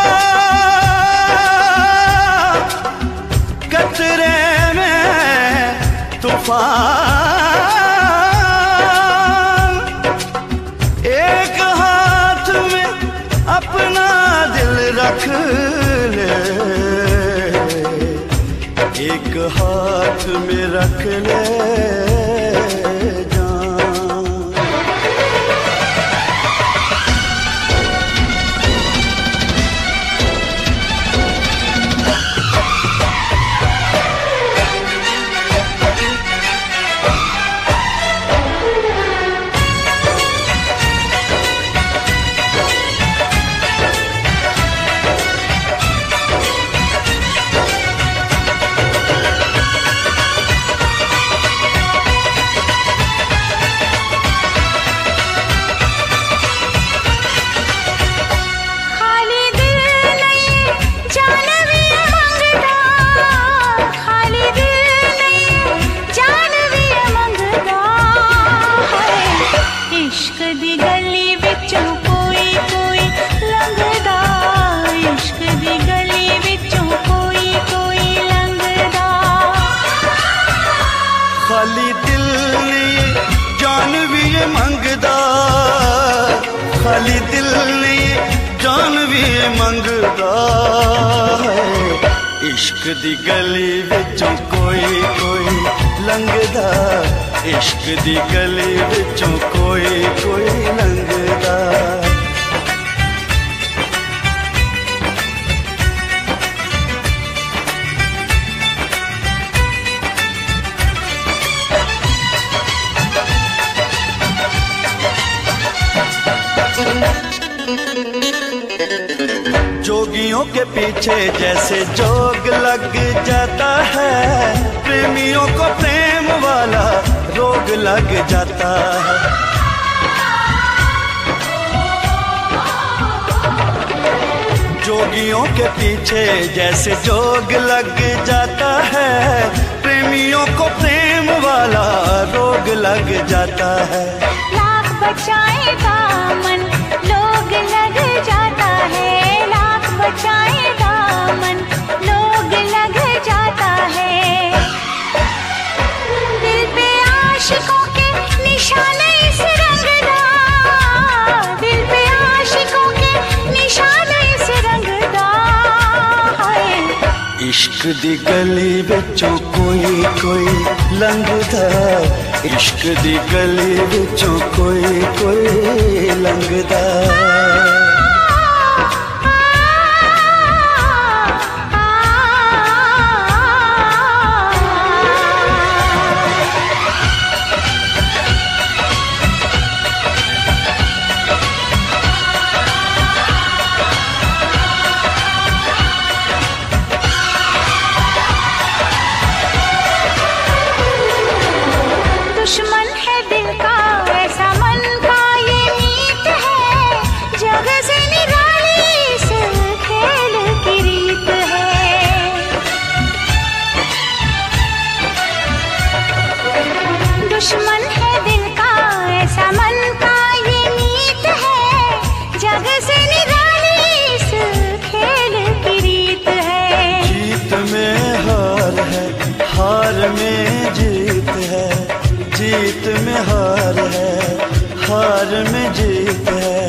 कतरे में तूफान एक हाथ में अपना दिल रख ले एक हाथ में रख ले खाली दिल नहीं जान भी ये मंगदा खाली दिल नहीं जान भी ये मंगदा इश्क दी गली विचों कोई कोई लंघदा इश्क दी गली विचों कोई कोई लंघदा जोगियों के पीछे जैसे जोग लग जाता है प्रेमियों को प्रेम वाला रोग लग जाता है जोगियों के पीछे जैसे जोग लग जाता है, प्रेमियों को प्रेम वाला रोग लग जाता है। लाख बचाए दामन लोग लग जाता है, लाख बचाए दामन लोग लग जाता है। दिल पे आशिकों के निशाने इस रंगदा, दिल पे आशिकों के निशाने इस रंगदा है। इश्क दी गली विचों कोई कोई लंघदा, इश्क दी गली विचों कोई कोई लंघदा। दुश्मन है दिल का ऐसा मन का ये मीत है, जग से निराली इस खेल की रीत है। दुश्मन है दिल का ऐसा मन का ये मीत है, जग से निराली इस खेल की रीत है। जीत में हार है, हार में जीत है, जीत में हार है, हार में जीत है।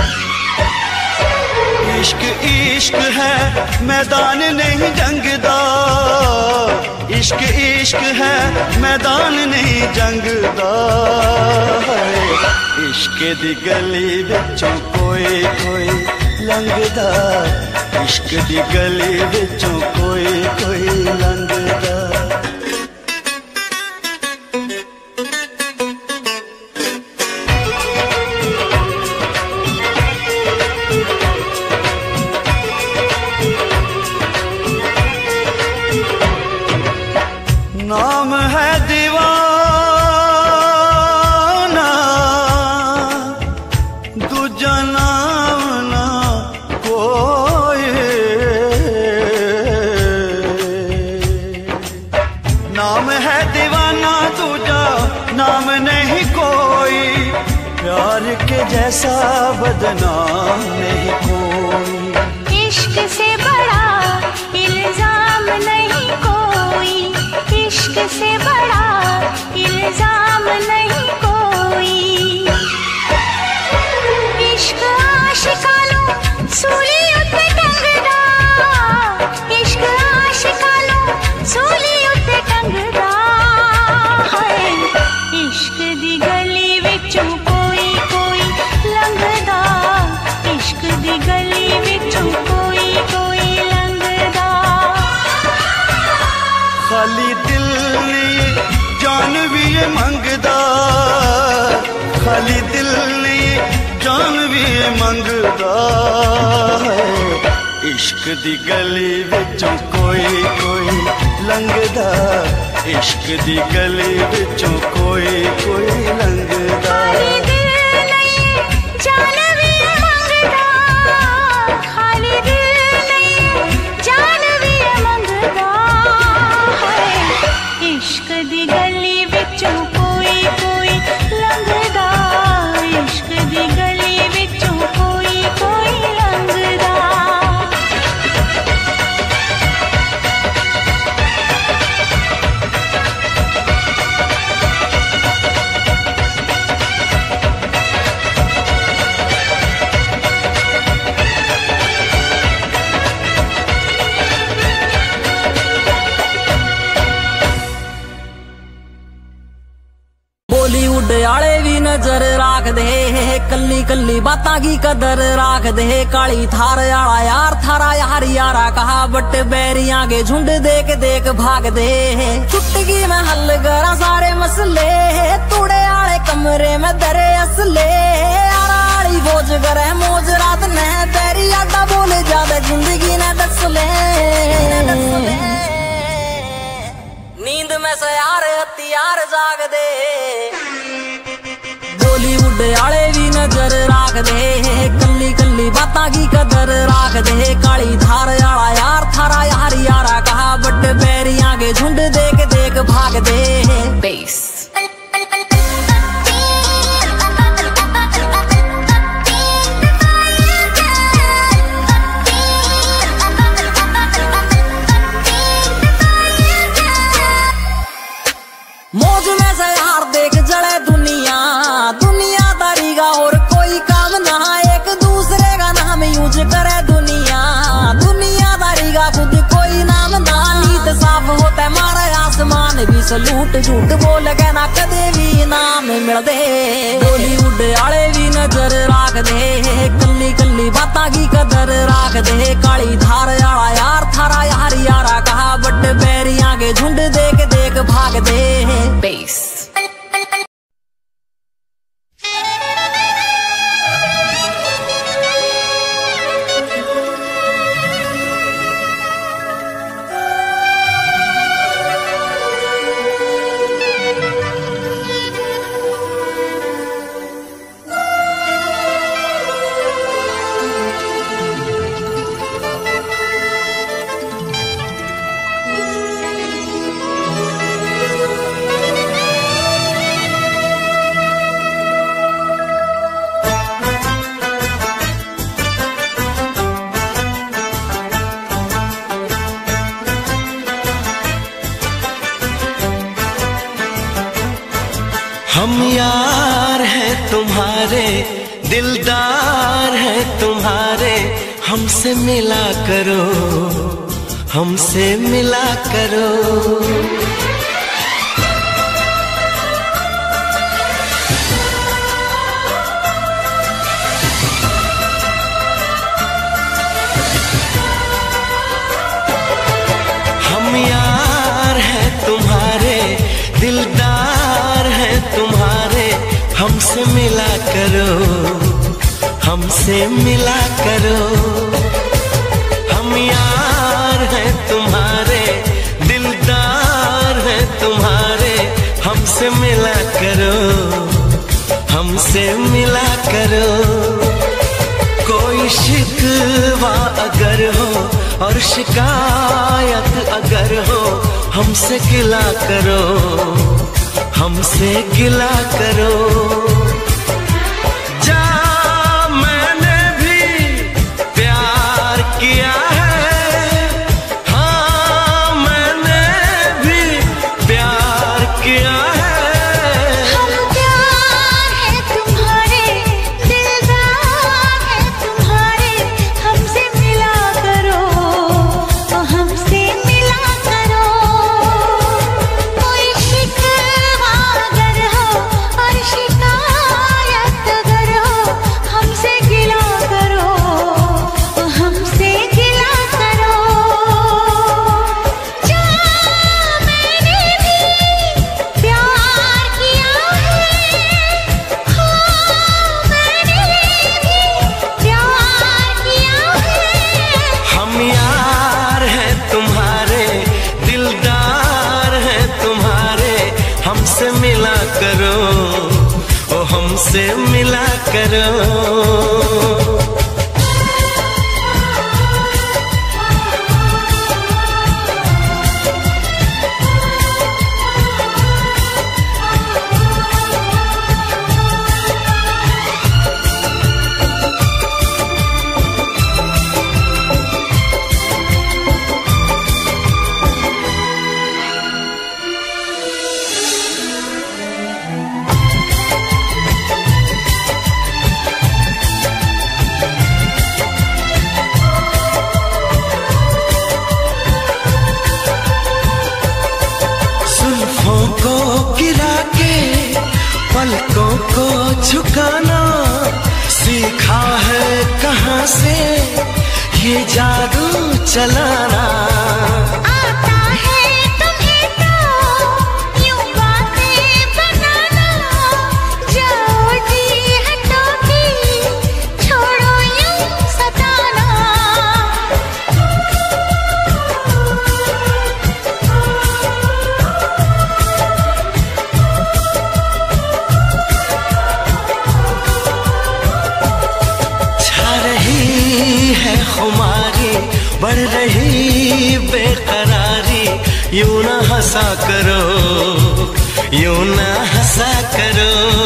इश्क इश्क है मैदान नहीं जंगदा, इश्क इश्क है मैदान नहीं जंगदा है। इश्क दी गली विचों कोई कोई लंघदा, इश्क दी गली विचों कोई कोई लंघदा। नाम है दीवाना दूजा नाम ना कोई, नाम है दीवाना दूजा नाम नहीं कोई, प्यार के जैसा बदनाम नहीं कोई। इश्क से बड़ा इल्जाम नहीं कोई, इश्क से बड़ा इल्जाम नहीं कोई। इश्क आशिकानू सूली उत्ते टंगदा, इश्क आशिकानू सूली उत्ते टंगदा है। इश्क दी गली विचों कोई कोई लंघदा, इश्क दी गली विचों कोई कोई लंघदा। खाली दिल नहीं जान भी ये मंगदा, खाली दिल नहीं जान भी ये मंगदा है। इश्क दी गली विचों कोई कोई लंघदा, इश्क दी गली विचों कोई कोई लंघदा। खाली दिल नहीं जान भी ये मंगदा, खाली दिल नहीं जान भी ये मंगदा है। इश्क दी गली विचों कोई कोई लंघदा, इश्क दी गली विचों कोई कोई लंघदा। बॉलीवुड आले भी नजर राख दे, कल्ली कल्ली बातां की कदर राख दे। काली थार आला यार थारा यार यारा कहा, बट बैरियां के झुंड देख देख भाग दे। चुटकी में हल करा सारे मसले, तूड़े आले कमरे में दरे असले। आराड़ी बोझ करे मौज रात ने, तेरी आटा बोले ज्यादा जिंदगी ने दस ले। नींद में से यार हथियार जाग दे, बॉलीवुड आले भी नजर राख दे। कल्ली कल्ली बातां की कदर नजर राख दे काली धार आला यार थारा यार यारा कहा बड़े बैरियां के झुंड देख देख भाग दे बेस मौज में से यार देख जले दुनिया दुनियादारी का और कोई काम ना एक दूसरे का नाम यूज करे दुनिया दुनियादारी का खुद कोई नाम ना नीत साफ होता मारे आसमान भी सलूट झूठ बोल के ना कदे भी नाम मिल दे बॉलीवुड आले भी नजर राख दे कल्ली कल्ली बाता की कदर राख दे काली धार आला यार थारा यार यारा कहा बड़े बैरियां के झुंड देख देख भाग दे बेस हम यार हैं तुम्हारे दिलदार हैं तुम्हारे हमसे मिला करो हमसे मिला करो हम यार हैं तुम्हारे दिलदार हैं तुम्हारे हमसे मिला करो हमसे मिला करो हम यार हैं तुम्हारे दिलदार हैं तुम्हारे हमसे मिला करो हमसे मिला करो कोई शिकवा अगर हो और शिकायत अगर हो हमसे गिला करो हमसे गिला करो जा मैंने भी प्यार किया है हाँ मैंने भी प्यार किया है हम प्यार है तुम्हारे दिलदार है तुम्हारे हमसे मिला करो हमसे मिला करो कोई शिकवा अगर हो और शिकायत अगर हो हमसे गिला करो हमसे गिला करो जा मैंने भी प्यार किया है हाँ मैंने भी प्यार किया है हम यार हैं तुम्हारे दिलदार हैं तुम्हारे हमसे मिला करो ओ हमसे मिला करो जुल्फों को गिरा के पलकों को झुकाना सीखा है कहाँ से ये जादू चलाना आता है तुम्हें तो यूं बातें बनाना जाओ जी हटो की छोड़ो यूं सताना छा रही है बढ़ रही बेकरारी, यूं ना हंसा करो, यूं ना हंसा करो।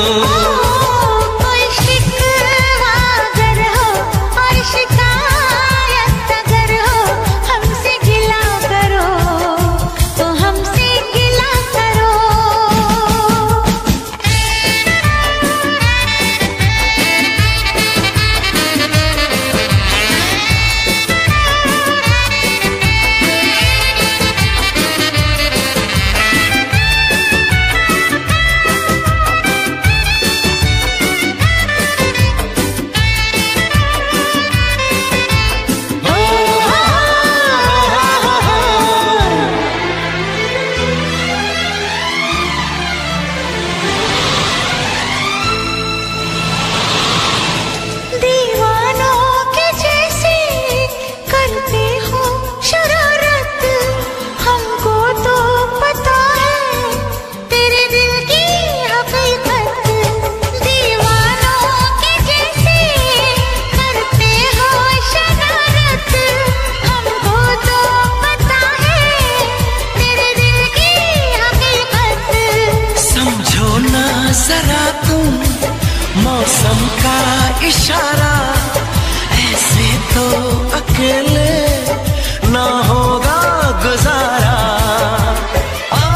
मौसम का इशारा, ऐसे तो अकेले ना होगा गुजारा। आ,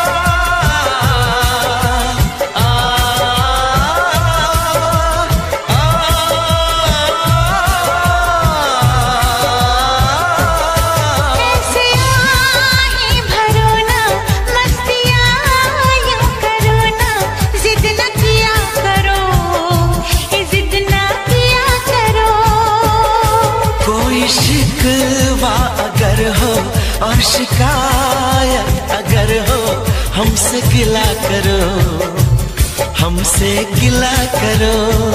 आ, आ, ऐसे आही भरो ना, मस्तियाँ यूं करो ना, जिद न किया करो, जिद न किया करो। कोई शिकवा अगर हो और शिकायत अगर हो, हमसे गिला करो, हमसे गिला करो।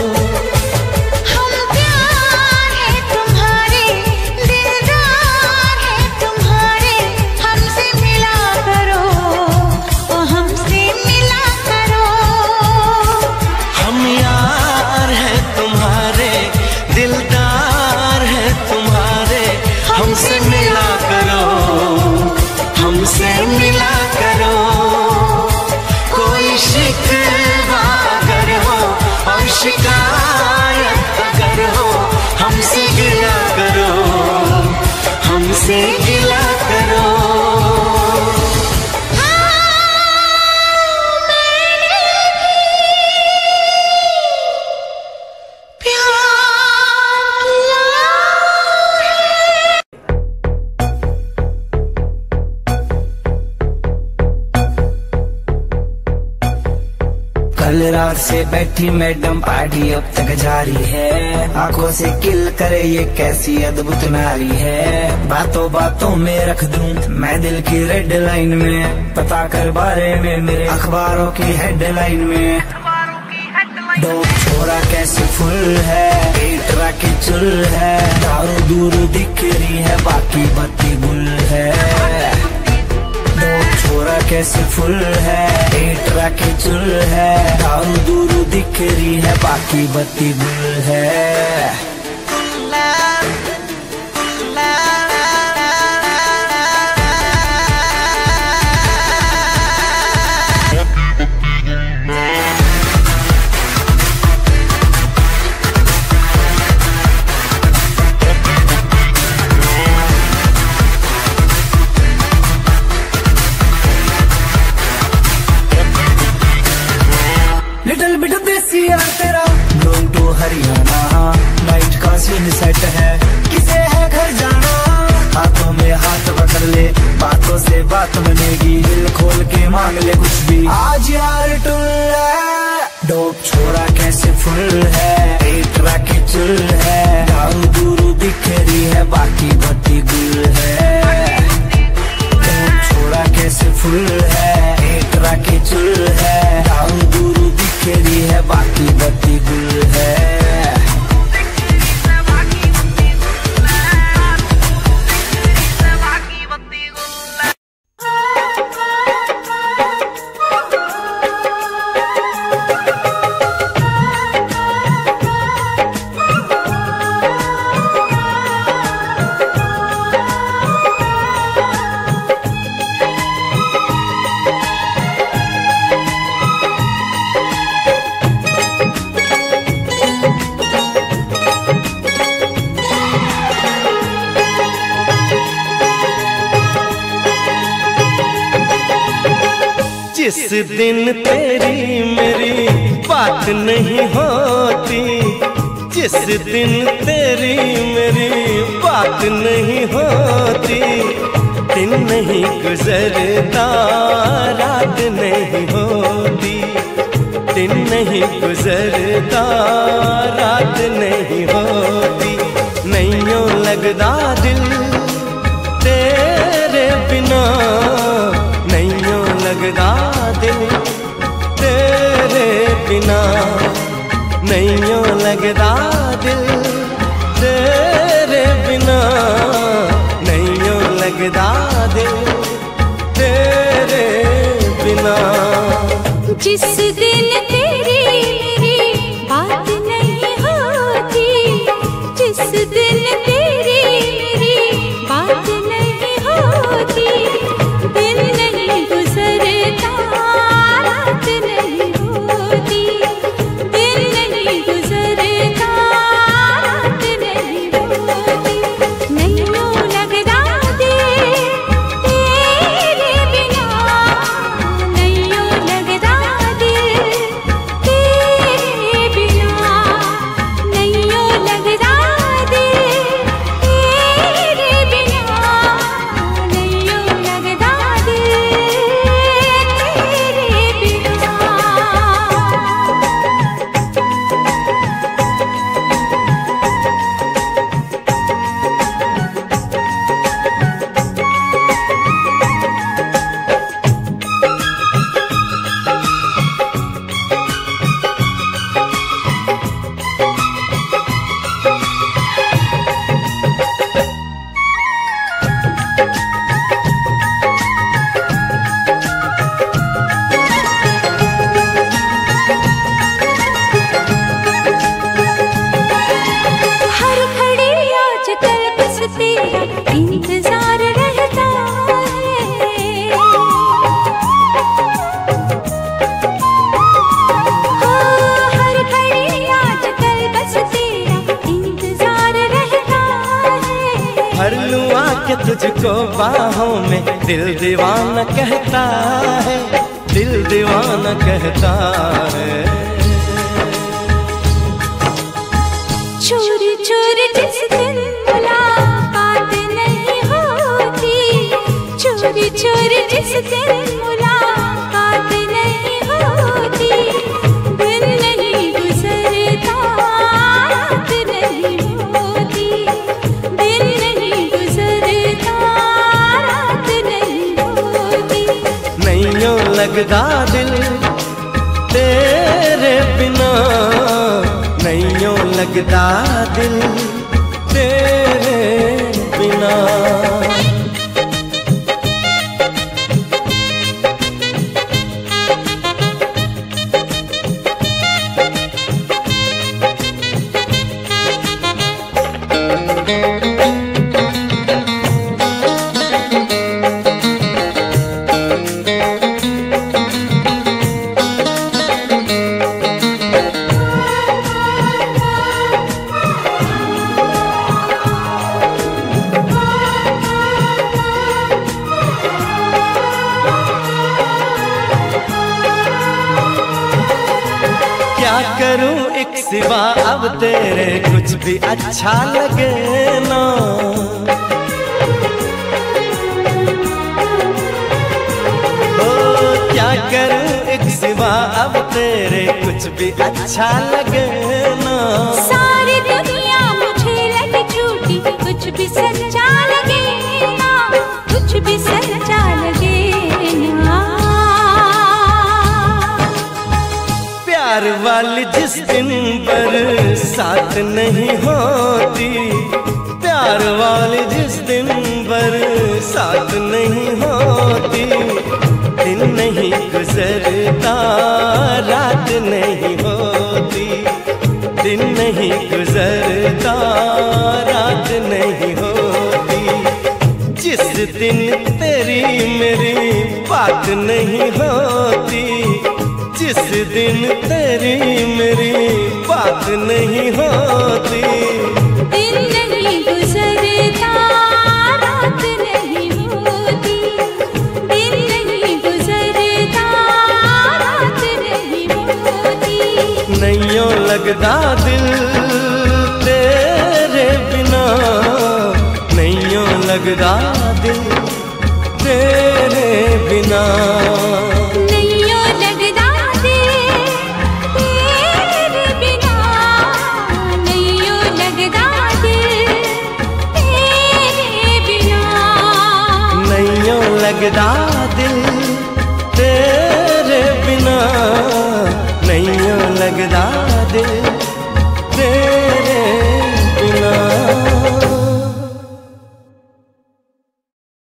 हम प्यार है तुम्हारे, दिलदार है तुम्हारे, हमसे मिला करो, ओ हमसे मिला करो। हम यार है तुम्हारे, दिलदार है तुम्हारे, हमसे मिला करो, हमसे मिला करो। कोई शिकवा अगर हो और शिकायत अगर हो, हमसे गिला करो, हमसे गिला करो। कल रात से बैठी मैडम पार्टी अब तक जारी है, आंखों से किल करे ये कैसी अद्भुत नारी है। बातों बातों में रख दूं मैं दिल की रेड लाइन में, पता कर बारे में मेरे अखबारों की हेडलाइन में। डोप छोरा कैसे फुल है, पेट राके चुल है, दारू दूर दिख रही है बाकी बत्ती गुल है। डोप छोरा कैसे फुल है, पेट राके चुल है, दारू दूर दिख रही है बाकी बत्ती गुल है। लिटिल बिट देसी यार तेरा, लोग तो हरियाणा, नाइट का सीन सेट है, किसे है घर जाना। हाथों में हाथ पकड़ ले, बातों से बात बनेगी, दिल खोल के मांग ले कुछ भी, आज यार टुल है। डोप छोरा कैसे फुल है, पेट राके चुल है, दारू दूरू दिख रही है बाकी बत्ती गुल है। डोप छोरा कैसे फुल है, पेट राके चुल है, दारू दूरू दिख रही है बाकी बत्ती गुल है। दिन तेरी मेरी बात नहीं होती, जिस दिन तेरी मेरी बात नहीं होती, दिन नहीं गुजरता रात नहीं होती, दिन नहीं गुजरता रात नहीं होती। नैयों लगदा दिल तेरे बिना, नैयों लगदा दिल तेरे बिना, नैयों लगदा दिल तेरे बिना, नैयों लगदा दिल तेरे बिना। जिस दिन तेरी मेरी बात नहीं होती, जिस दिन तेरी मेरी बात नहीं होती, दिन नहीं गुजरता रात नहीं होती, दिन नहीं गुजरता रात नहीं होती। नैयों लगदा दिल तेरे बिना, नैयों लगदा दिल तेरे बिना, नैयों लगदा दिल तेरे बिना, नैयों लगदा दिल तेरे बिना। हर घड़ी आजकल बस तेरा इंतजार रहता है, हाँ, हर घड़ी आजकल बस तेरा इंतजार रहता है। भर लूं आके तुझको बाहों में, दिल दीवाना कहता है, दिल दीवाना कहता है। चोरी चोरी जिस दिन मुलाकात नहीं होती, चोरी चोरी जिस दिन मुलाकात नहीं होती, दिन नहीं गुजरता रात नहीं होती, दिन नहीं गुजरता रात नहीं होती। नैयों लगदा दिल तेरे बिना, नैयों लगदा दिल तेरे बिना। क्या करूं एक सिवा अब तेरे कुछ भी अच्छा लगे ना, ओ क्या करूं एक सिवा अब तेरे कुछ भी अच्छा लगे ना। सारी दुनिया मुझे लगे झूठी, कुछ भी सच्चा लगे ना, कुछ भी सच्चा लगे ना। प्यार वाली जिस दिन बरसात नहीं होती, प्यार वाली जिस दिन बरसात नहीं होती, दिन नहीं गुजरता रात नहीं होती, दिन नहीं गुजरता रात नहीं होती। जिस दिन तेरी मेरी बात नहीं होती, जिस दिन तेरी मेरी बात नहीं होती, दिन नहीं गुजरता रात नहीं होती, दिन नहीं गुजरता नैयों लगदा दिल तेरे बिना, नैयों लगदा दिल तेरे बिना। नैयों लगदा दिल तेरे बिना, नैयों लगदा दिल तेरे बिना। नैयों लगदा दिल तेरे बिना, नैयों लगदा